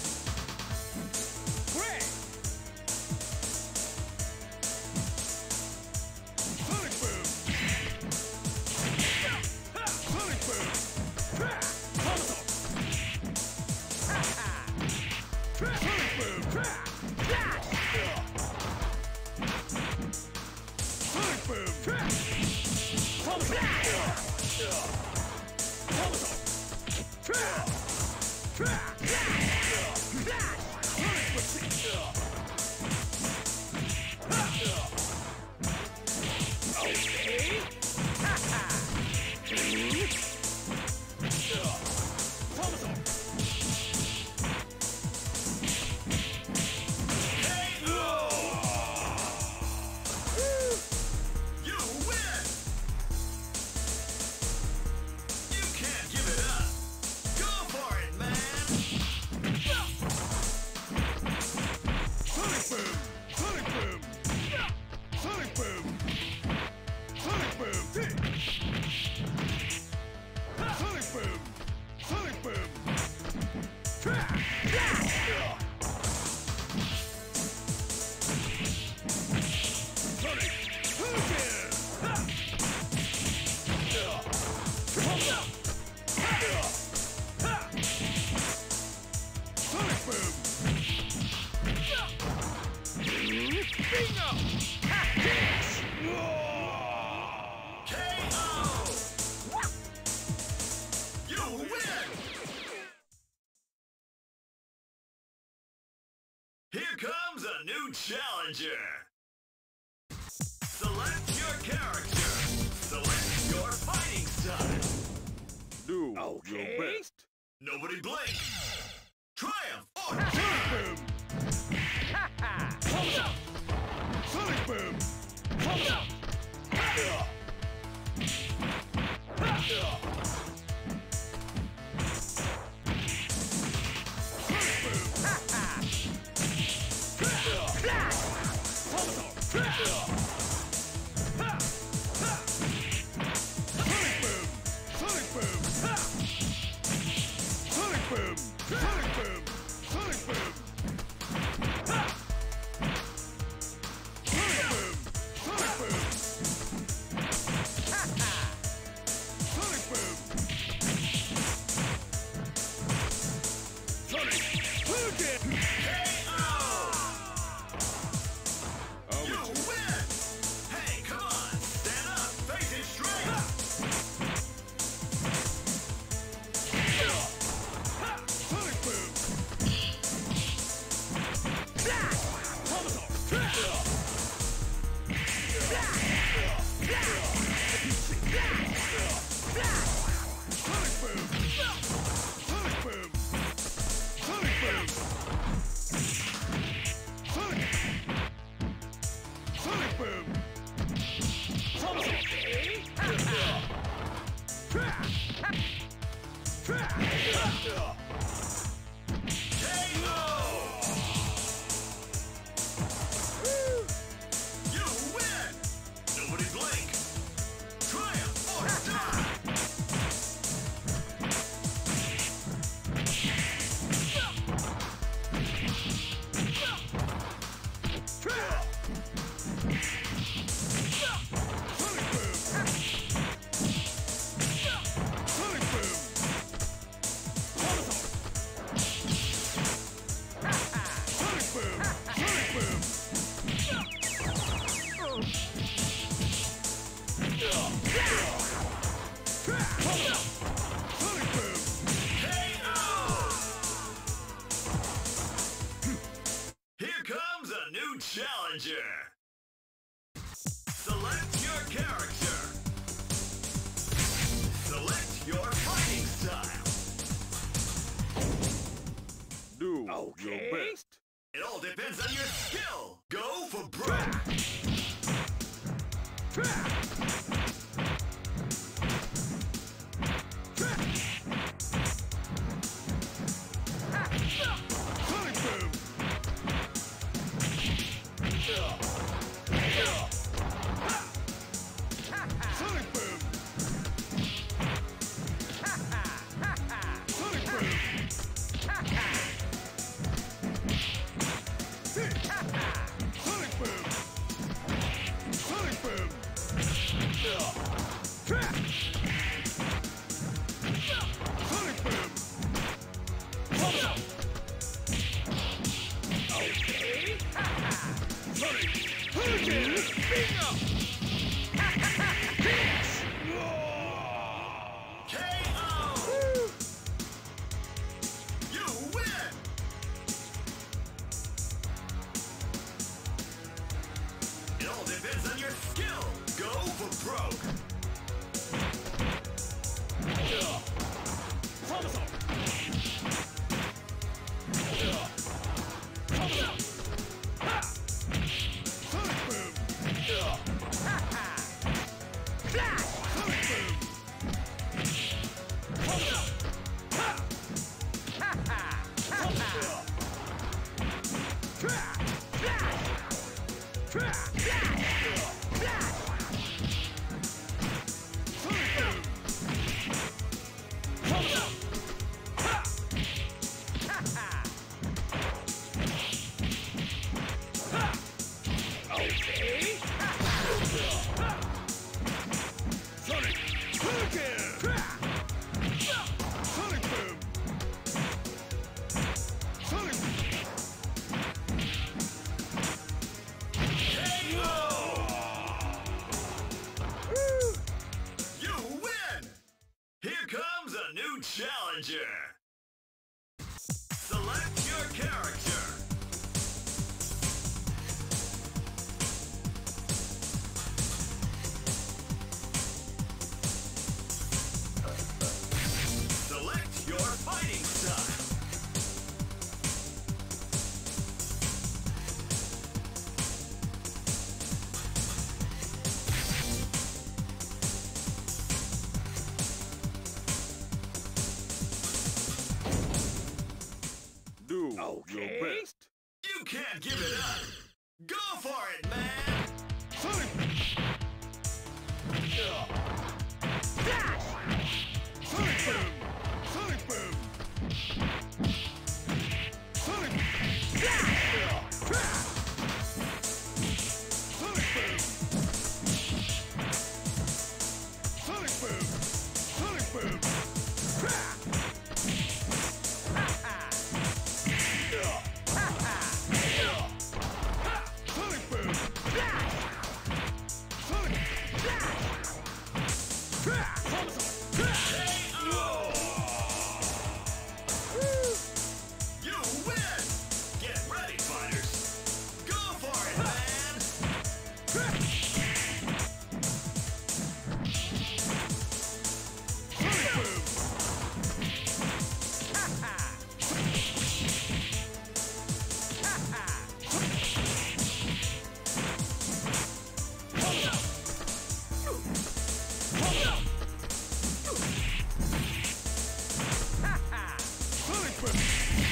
Great! Sonic Boom. Sonic Boom. Sonic Boom. Sonic Boom. You win! You can't give it up. Go for it, man! Sonic Boom. Sonic Boom. Sonic Boom. Sonic Boom. Sonic Boom. Sonic Boom. Sonic Sonic Boom. Bingo! KO! You win! Here comes a new challenger. Select your character. Select your fighting style. Do Okay. your best. Nobody blink. Triumph or Sonic Boom. Sonic Boom. Sonic Boom. Sonic Boom. Sonic Boom. Sonic Boom. Sonic Boom. Sonic Boom. Sonic Boom. Sonic Hadouken. KO! I'll You let you- win! Hey, come on! Stand up! Face it straight! Sonic Boom. Sonic Boom. Sonic Boom. Sonic Boom. Sonic. Sonic Boom. You win! Nobody blink! Triumph or die! Sonic Boom. Sonic Boom! KO! Here comes a new challenger. Select your character. Select your fighting style. Do your Okay. best. It all depends on your skill. Go for broke. Sonic Boom! Sonic Boom! Sonic Boom! Sonic Boom! Sonic Boom! Sonic Boom! Okay. Sonic Hurricane! Bingo. KO! You win! It all depends on your skill. Go for broke. Sonic Boom! Flash. Sonic Boom! Sonic Boom! Okay. Sonic Hurricane! Sonic Boom! Sonic You win! Here comes a new challenger. Select your character. Select your fighting style. Do your Okay. best. You can't give it up. Go for it, man. Sonic Flash. Sonic Boom! Sonic Boom! Sonic Flash. Sonic Boom! Sonic Boom! Sonic Boom! Sonic Boom! Flash. Sonic You win! Get ready, fighters. Go for it, man. Sonic Boom! Sonic Boom!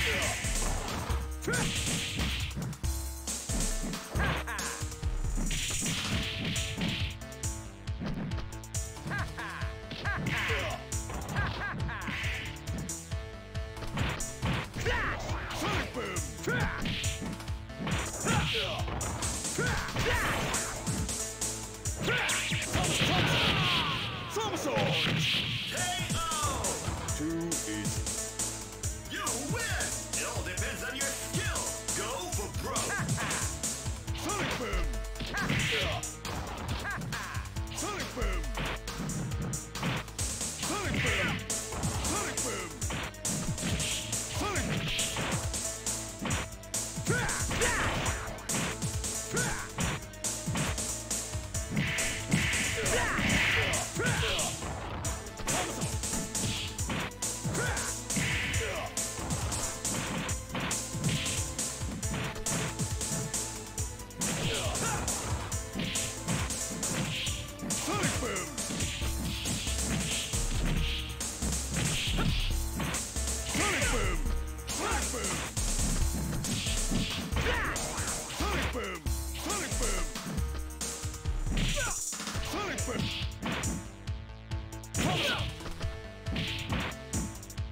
Flash. Sonic Boom! Somersault! KO! Too easy. You win! It all depends on your skill.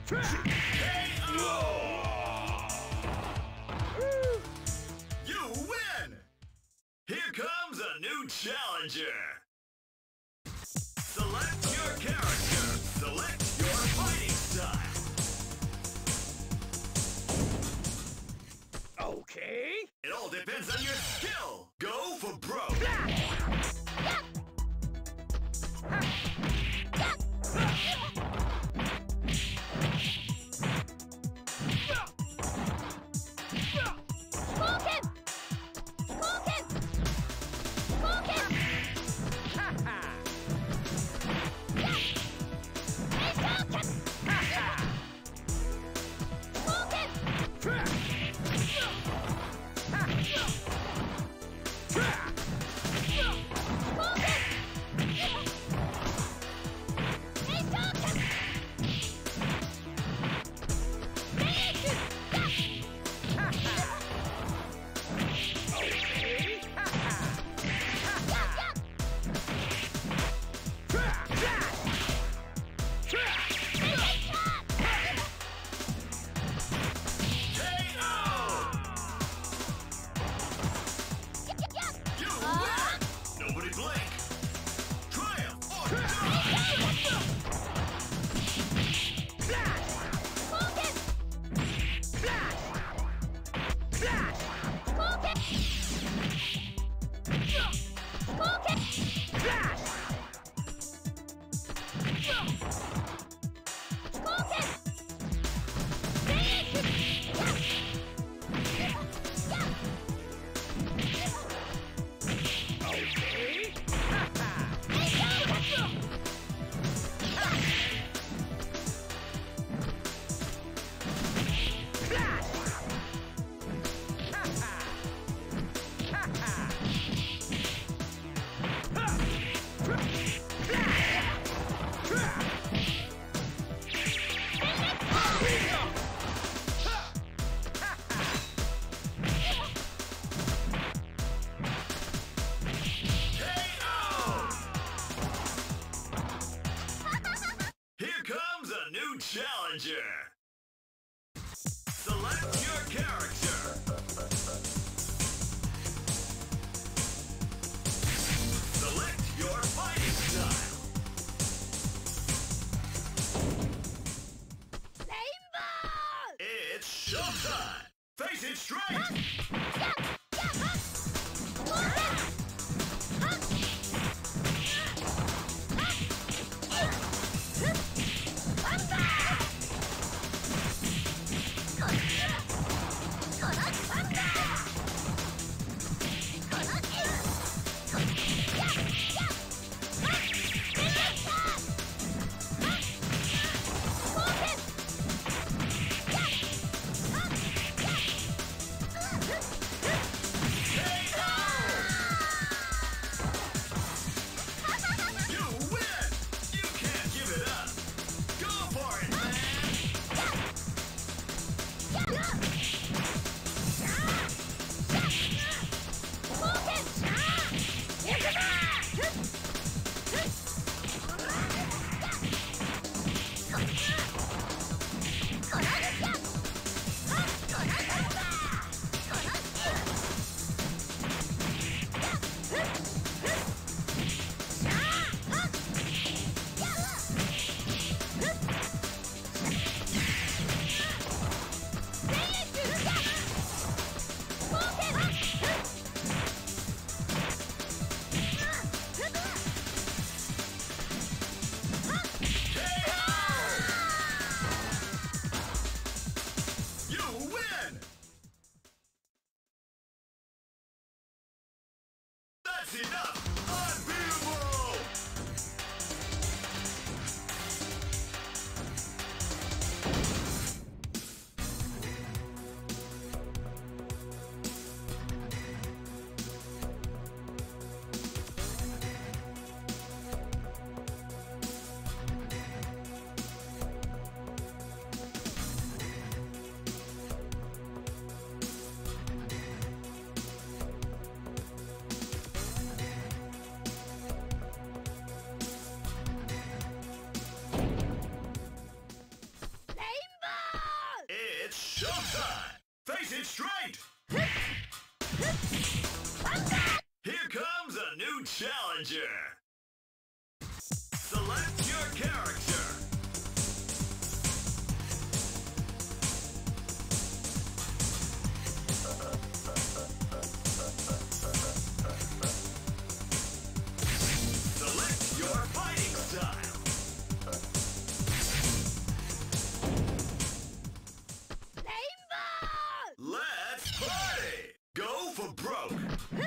You win! Here comes a new challenger. Select your character. Select your fighting style. Okay. It all depends on your skill. Go for broke. Challenger. Select your character. Select your fighting style. Rainbow! It's showtime. Face it straight. straight! Here comes a new challenger! Select your character! Select your fighting style! Rainbow! Let's party! Go for broke!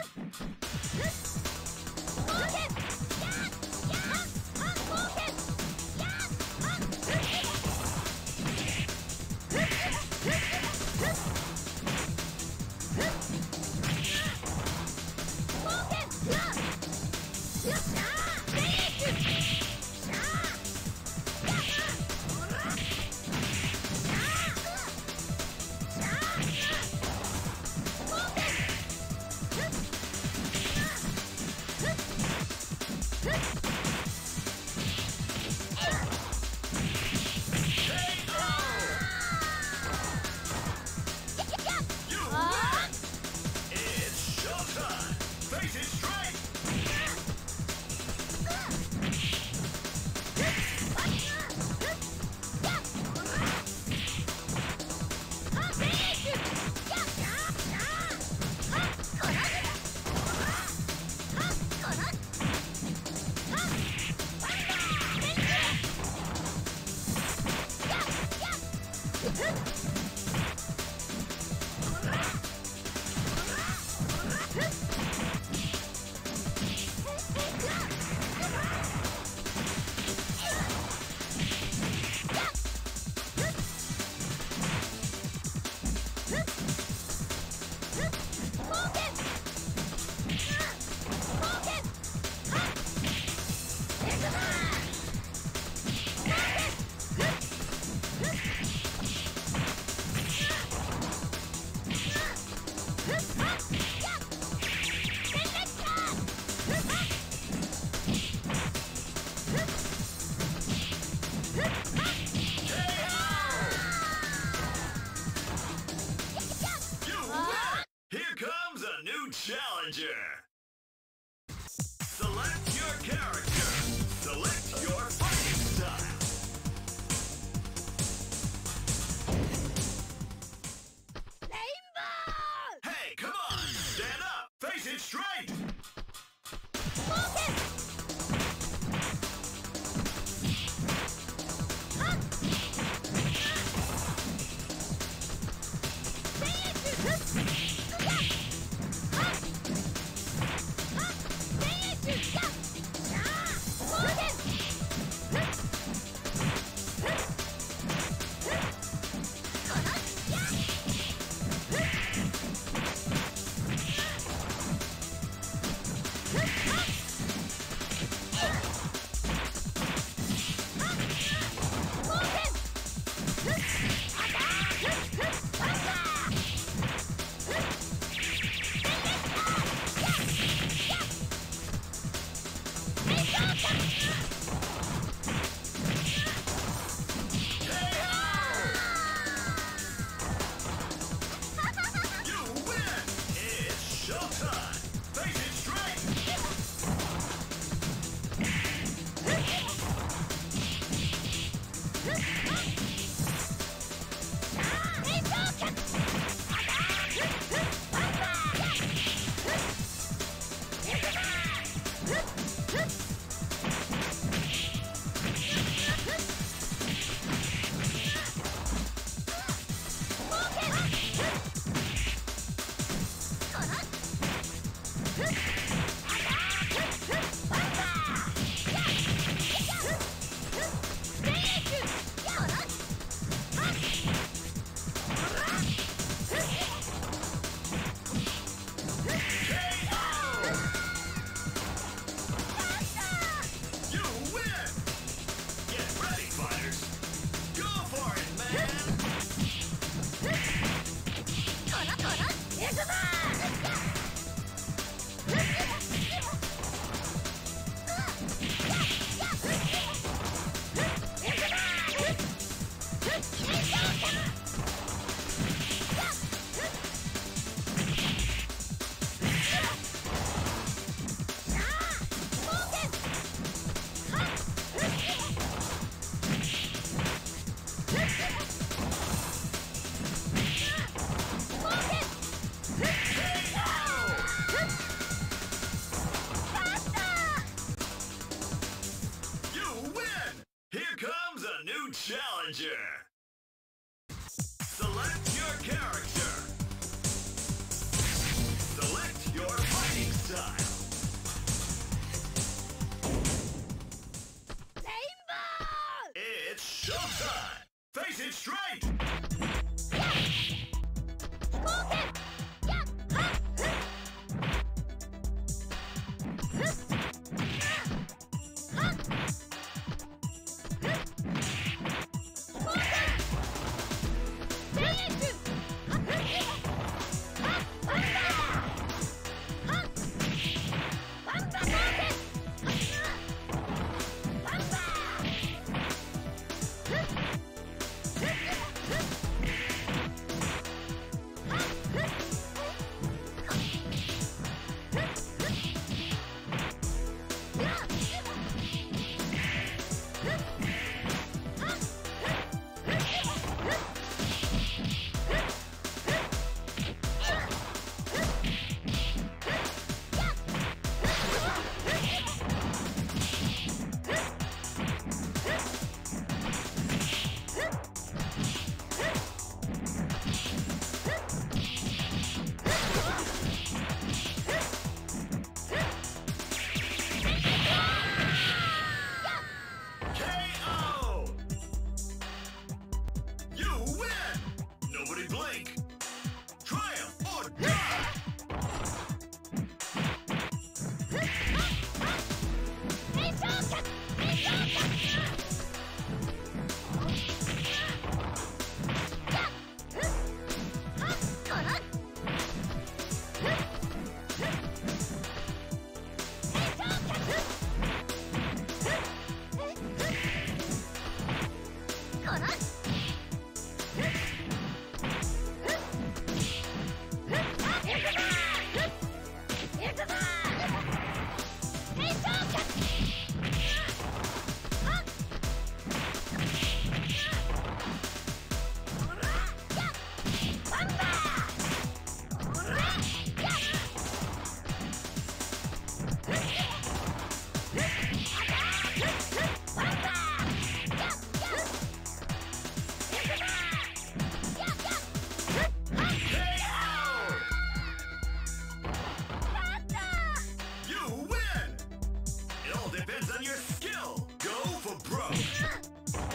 You win! It's showtime! Face it straight! You win! Here comes a new challenger! Select your character! Select your fighting style! Rainbow! Hey, come on! Stand up! Face it straight! new challenger. Select your character. Select your fighting style. Rainbow! It's showtime. Face it straight. KO! You win! Nobody blink! Triumph or die! You win! It all depends on your skill. Go for broke.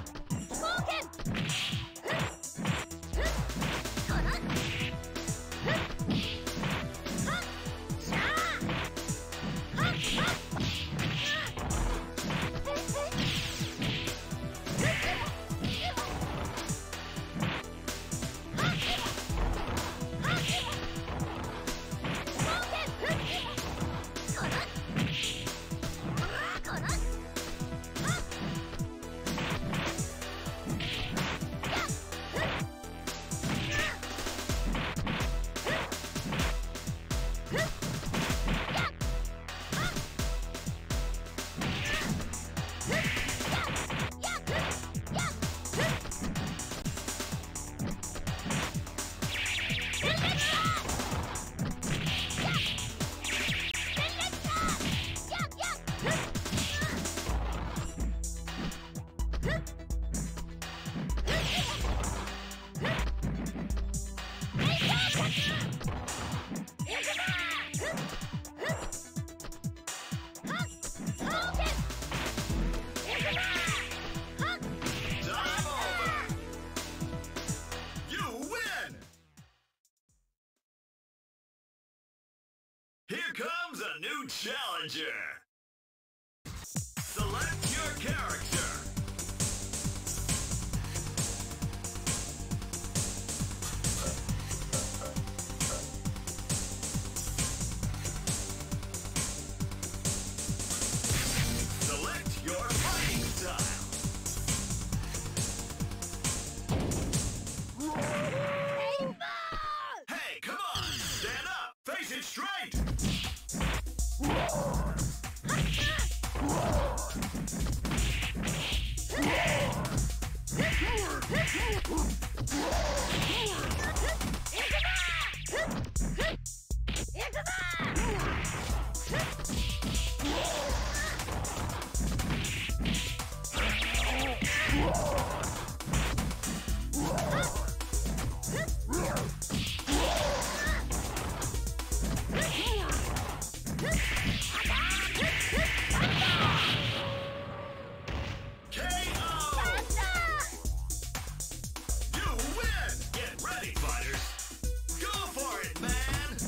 Time over! You win! Here comes a new challenger. Select your character. Select your fighting style. Hey, come on! Stand up! Face it straight! You win! Get ready, fighters! Go for it, man!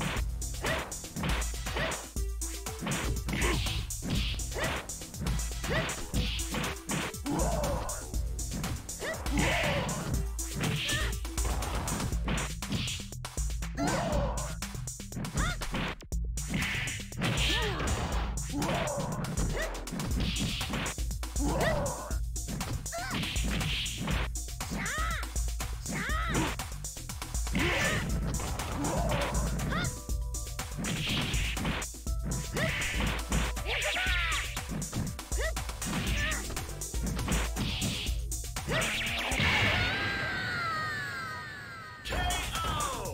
KO!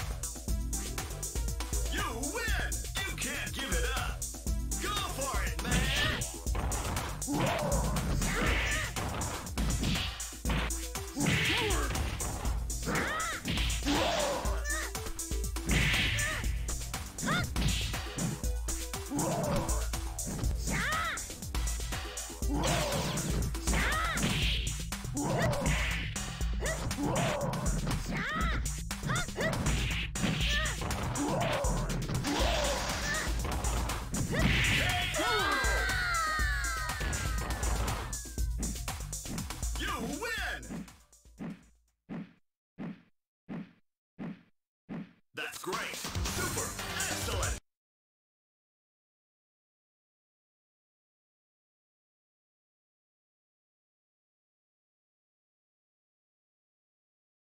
You win! You can't give it up! Go for it, man! You win! That's great!